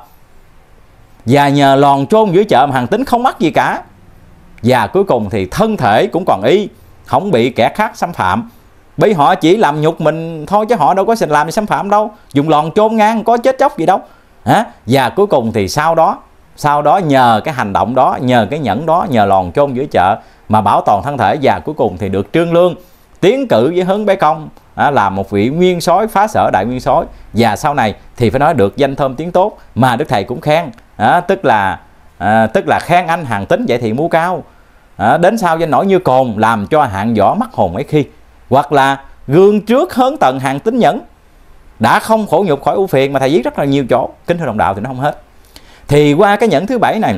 Speaker 1: Và nhờ lòn chôn giữa chợ mà Hàn Tín không mắc gì cả, và cuối cùng thì thân thể cũng còn y, không bị kẻ khác xâm phạm. Bởi họ chỉ làm nhục mình thôi chứ họ đâu có làm gì xâm phạm đâu, dùng lòn chôn ngang có chết chóc gì đâu. Hả? Và cuối cùng thì sau đó sau đó nhờ cái hành động đó, nhờ cái nhẫn đó, nhờ lòn chôn giữa chợ mà bảo toàn thân thể, và cuối cùng thì được Trương Lương tiến cử với Hớn Bế Công, à, làm một vị nguyên soái phá sở đại nguyên soái. Và sau này thì phải nói được danh thơm tiếng tốt, mà Đức Thầy cũng khen, à, tức là à, tức là khen anh Hàn Tín vậy thì mưu cao, à, đến sau danh nổi như cồn, làm cho hạng võ mất hồn mấy khi. Hoặc là gương trước hớn tận Hàn Tín nhẫn, đã không khổ nhục khỏi ưu phiền, mà thầy viết rất là nhiều chỗ, kính thưa đồng đạo thì nó không hết. Thì qua cái nhẫn thứ bảy này,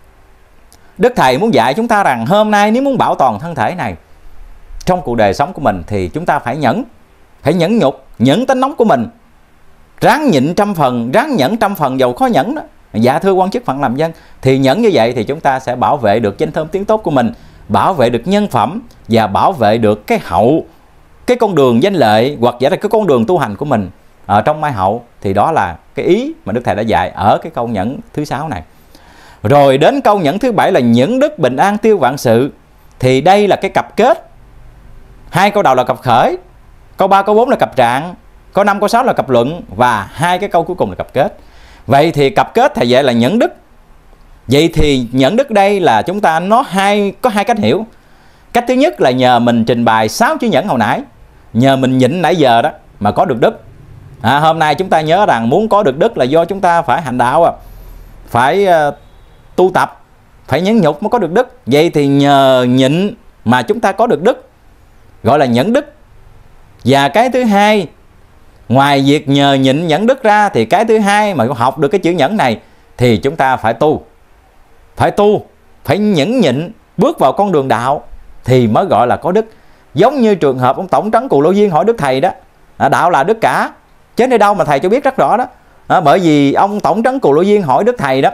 Speaker 1: Đức Thầy muốn dạy chúng ta rằng hôm nay nếu muốn bảo toàn thân thể này trong cuộc đời sống của mình thì chúng ta phải nhẫn, phải nhẫn nhục, nhẫn tánh nóng của mình, ráng nhịn trăm phần, ráng nhẫn trăm phần dầu khó nhẫn đó. Dạ thưa quan chức phận làm dân, thì nhẫn như vậy thì chúng ta sẽ bảo vệ được danh thơm tiếng tốt của mình, bảo vệ được nhân phẩm, và bảo vệ được cái hậu, cái con đường danh lợi, hoặc giả là cái con đường tu hành của mình ở trong mai hậu. Thì đó là cái ý mà Đức Thầy đã dạy ở cái câu nhẫn thứ sáu này. Rồi đến câu nhẫn thứ bảy là nhẫn đức bình an tiêu vạn sự. Thì đây là cái cặp kết. Hai câu đầu là cặp khởi, câu ba câu bốn là cặp trạng, câu năm câu sáu là cặp luận, và hai cái câu cuối cùng là cặp kết. Vậy thì cặp kết thầy dạy là nhẫn đức. Vậy thì nhẫn đức đây là chúng ta nó hai có hai cách hiểu. Cách thứ nhất là nhờ mình trình bày sáu chữ nhẫn hồi nãy, nhờ mình nhịn nãy giờ đó mà có được đức. À, hôm nay chúng ta nhớ rằng muốn có được đức là do chúng ta phải hành đạo, à, phải uh, tu tập, phải nhẫn nhục mới có được đức. Vậy thì nhờ nhịn mà chúng ta có được đức, gọi là nhẫn đức. Và cái thứ hai, ngoài việc nhờ nhịn nhẫn đức ra, thì cái thứ hai mà học được cái chữ nhẫn này thì chúng ta phải tu, phải tu, phải nhẫn nhịn, bước vào con đường đạo thì mới gọi là có đức. Giống như trường hợp ông Tổng trấn Cù Lô Viên hỏi Đức Thầy đó, à, đạo là đức cả chứ nơi đâu mà thầy cho biết rất rõ đó. À, bởi vì ông Tổng trấn Cù Lô Viên hỏi Đức Thầy đó,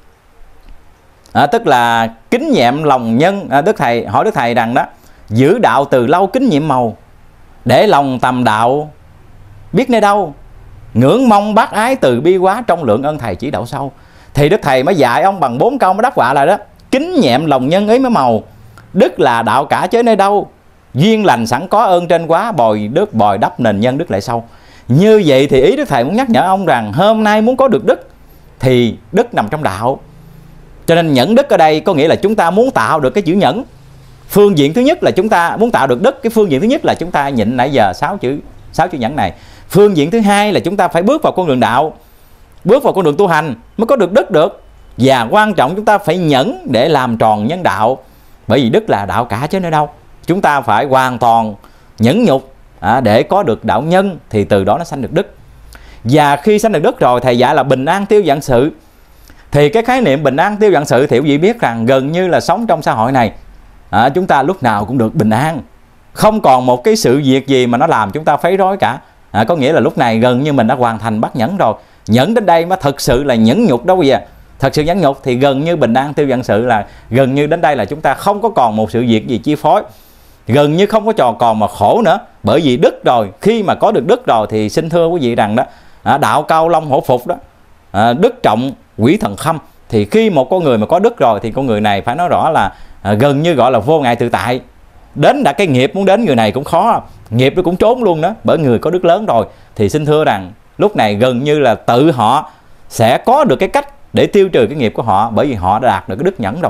Speaker 1: à, tức là kính nhiệm lòng nhân. à, Đức Thầy hỏi Đức Thầy rằng đó, giữ đạo từ lâu kính nhiệm màu, để lòng tầm đạo biết nơi đâu, ngưỡng mong bác ái từ bi quá, trong lượng ơn thầy chỉ đạo sâu. Thì Đức Thầy mới dạy ông bằng bốn câu mới đáp họa lại đó: kính nhiệm lòng nhân ấy mới màu, đức là đạo cả chớ nơi đâu, duyên lành sẵn có ơn trên quá, bồi đức bồi đắp nền nhân đức lại sâu. Như vậy thì ý Đức Thầy muốn nhắc nhở ông rằng hôm nay muốn có được đức thì đức nằm trong đạo. Cho nên nhẫn đức ở đây có nghĩa là chúng ta muốn tạo được cái chữ nhẫn. Phương diện thứ nhất là chúng ta muốn tạo được đức, cái phương diện thứ nhất là chúng ta nhịn nãy giờ sáu chữ sáu chữ nhẫn này. Phương diện thứ hai là chúng ta phải bước vào con đường đạo, bước vào con đường tu hành mới có được đức được. Và quan trọng chúng ta phải nhẫn để làm tròn nhân đạo, bởi vì đức là đạo cả chứ nơi đâu. Chúng ta phải hoàn toàn nhẫn nhục à, để có được đạo nhân, thì từ đó nó sanh được đức. Và khi sanh được đức rồi, thầy dạy là bình an tiêu vạn sự. Thì cái khái niệm bình an tiêu vạn sự thì quý vị biết rằng gần như là sống trong xã hội này, à, chúng ta lúc nào cũng được bình an, không còn một cái sự việc gì mà nó làm chúng ta phấy rối cả. à, Có nghĩa là lúc này gần như mình đã hoàn thành bát nhẫn rồi. Nhẫn đến đây mới thực sự là nhẫn nhục đâu vậy. Thật sự nhẫn nhục thì gần như bình an tiêu vạn sự, là gần như đến đây là chúng ta không có còn một sự việc gì chi phối. gần như không có trò còn mà khổ nữa, bởi vì đức rồi. Khi mà có được đức rồi thì xin thưa quý vị rằng đó, à, đạo cao long hổ phục đó, à, đức trọng quỷ thần khâm. Thì khi một con người mà có đức rồi thì con người này phải nói rõ là à, gần như gọi là vô ngại tự tại. Đến đã cái nghiệp muốn đến người này cũng khó, nghiệp nó cũng trốn luôn đó, bởi người có đức lớn rồi. Thì xin thưa rằng lúc này gần như là tự họ sẽ có được cái cách để tiêu trừ cái nghiệp của họ, bởi vì họ đã đạt được cái đức nhẫn rồi.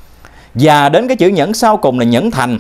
Speaker 1: Và đến cái chữ nhẫn sau cùng là nhẫn thành,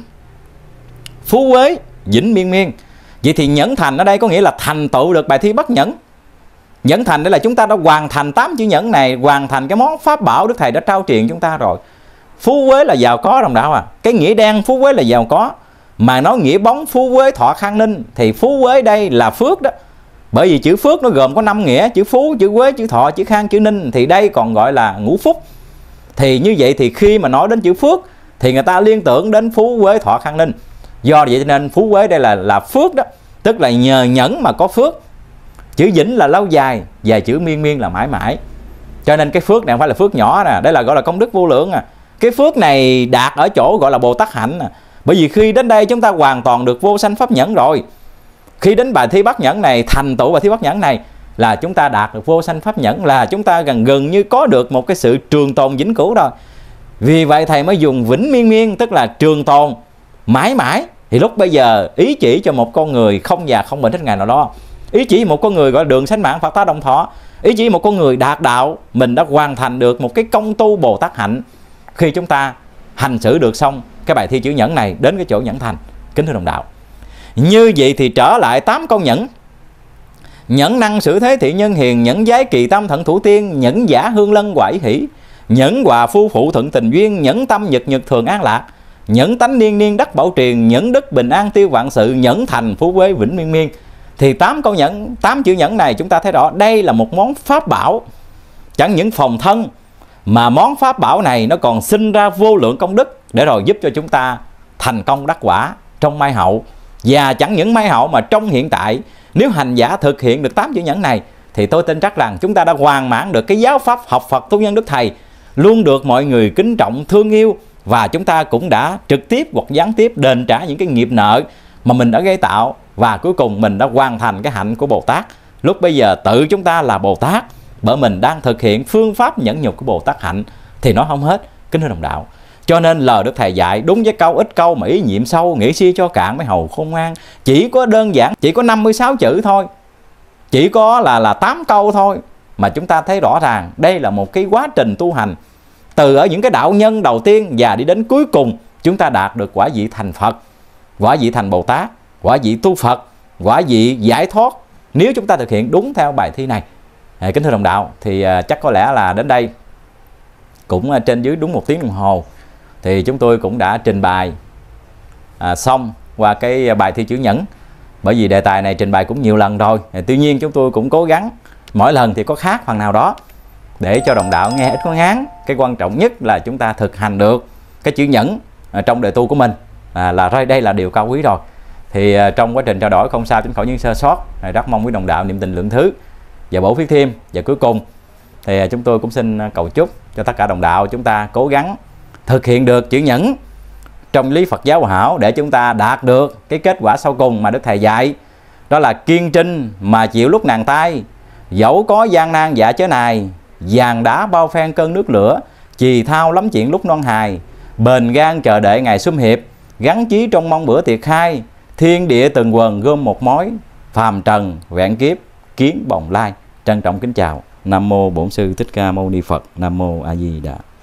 Speaker 1: phú quế vĩnh miên miên. Vậy thì nhẫn thành ở đây có nghĩa là thành tựu được bài thi bất nhẫn. Nhẫn thành đây là chúng ta đã hoàn thành tám chữ nhẫn này, hoàn thành cái món pháp bảo Đức Thầy đã trao truyền chúng ta rồi. Phú quế là giàu có đồng đạo à. Cái nghĩa đen phú quế là giàu có, mà nói nghĩa bóng phú quế thọ khang ninh, thì phú quế đây là phước đó. Bởi vì chữ phước nó gồm có năm nghĩa: chữ phú, chữ quế, chữ thọ, chữ khang, chữ ninh. Thì đây còn gọi là ngũ phúc. Thì như vậy thì khi mà nói đến chữ phước thì người ta liên tưởng đến phú quế thọ khang ninh. Do vậy nên phú quế đây là là phước đó, tức là nhờ nhẫn mà có phước. Chữ vĩnh là lâu dài, và chữ miên miên là mãi mãi. Cho nên cái phước này không phải là phước nhỏ nè, đây là gọi là công đức vô lượng à. Cái phước này đạt ở chỗ gọi là Bồ Tát hạnh à. Bởi vì khi đến đây chúng ta hoàn toàn được vô sanh pháp nhẫn rồi. Khi đến bài thi bát nhẫn này, thành tựu bài thi bát nhẫn này là chúng ta đạt được vô sanh pháp nhẫn, là chúng ta gần gần như có được một cái sự trường tồn vĩnh cửu rồi. Vì vậy thầy mới dùng vĩnh miên miên, tức là trường tồn mãi mãi. Thì lúc bây giờ ý chỉ cho một con người không già không bệnh đến ngày nào đó, ý chỉ một con người gọi là đường sanh mạng Phật tá đồng thọ, ý chỉ một con người đạt đạo, mình đã hoàn thành được một cái công tu Bồ Tát hạnh khi chúng ta hành xử được xong cái bài thi chữ nhẫn này đến cái chỗ nhẫn thành. Kính thưa đồng đạo, như vậy thì trở lại tám câu nhẫn: nhẫn năng xử thế thị nhân hiền, nhẫn giái kỳ tâm thận thủ tiên, nhẫn giả hương lân quải hỷ, nhẫn hòa phu phụ thuận tình duyên, nhẫn tâm nhật nhật thường an lạc, nhẫn tánh niên niên đắc bảo truyền, nhẫn đức bình an tiêu vạn sự, nhẫn thành phú quế vĩnh miên miên. Thì tám câu nhẫn, tám chữ nhẫn này chúng ta thấy rõ đây là một món pháp bảo, chẳng những phòng thân mà món pháp bảo này nó còn sinh ra vô lượng công đức để rồi giúp cho chúng ta thành công đắc quả trong mai hậu. Và chẳng những mai hậu mà trong hiện tại, nếu hành giả thực hiện được tám chữ nhẫn này thì tôi tin chắc rằng chúng ta đã hoàn mãn được cái giáo pháp học Phật tu nhân Đức Thầy, luôn được mọi người kính trọng thương yêu, và chúng ta cũng đã trực tiếp hoặc gián tiếp đền trả những cái nghiệp nợ mà mình đã gây tạo, và cuối cùng mình đã hoàn thành cái hạnh của Bồ Tát. Lúc bây giờ tự chúng ta là Bồ Tát, bởi mình đang thực hiện phương pháp nhẫn nhục của Bồ Tát hạnh thì nó không hết. Kính thưa đồng đạo, cho nên lời Đức Thầy dạy đúng với câu ít câu mà ý nhiệm sâu, nghĩ suy cho cạn mới hầu khôn ngoan. Chỉ có đơn giản, chỉ có năm mươi sáu chữ thôi, chỉ có là là tám câu thôi, mà chúng ta thấy rõ ràng đây là một cái quá trình tu hành, từ ở những cái đạo nhân đầu tiên và đi đến cuối cùng chúng ta đạt được quả vị thành Phật, quả vị thành Bồ Tát, quả vị tu Phật, quả vị giải thoát, nếu chúng ta thực hiện đúng theo bài thi này. À, kính thưa đồng đạo, thì à, chắc có lẽ là đến đây cũng à, trên dưới đúng một tiếng đồng hồ thì chúng tôi cũng đã trình bày à, xong qua cái bài thi chữ nhẫn. Bởi vì đề tài này trình bày cũng nhiều lần rồi, à, tuy nhiên chúng tôi cũng cố gắng mỗi lần thì có khác phần nào đó để cho đồng đạo nghe ít có ngán. Cái quan trọng nhất là chúng ta thực hành được cái chữ nhẫn à, trong đời tu của mình, à, là đây là điều cao quý rồi. Thì à, trong quá trình trao đổi không sao tránh khỏi những sơ sót, à, rất mong quý đồng đạo niệm tình lượng thứ và bổ phiết thêm. Và cuối cùng thì à, chúng tôi cũng xin cầu chúc cho tất cả đồng đạo chúng ta cố gắng thực hiện được chữ nhẫn trong lý Phật giáo hòa hảo, để chúng ta đạt được cái kết quả sau cùng mà Đức Thầy dạy, đó là kiên trinh mà chịu lúc nàng tay, dẫu có gian nan dạ chớ này, vàng đá bao phen cơn nước lửa, chì thao lắm chuyện lúc non hài, bền gan chờ đợi ngày sum hiệp, gắn chí trong mong bữa tiệc khai, thiên địa từng quần gom một mối, phàm trần vẹn kiếp kiến bồng lai. Trân trọng kính chào. Nam mô Bổn Sư Thích Ca Mâu Ni Phật. Nam mô A Di Đà.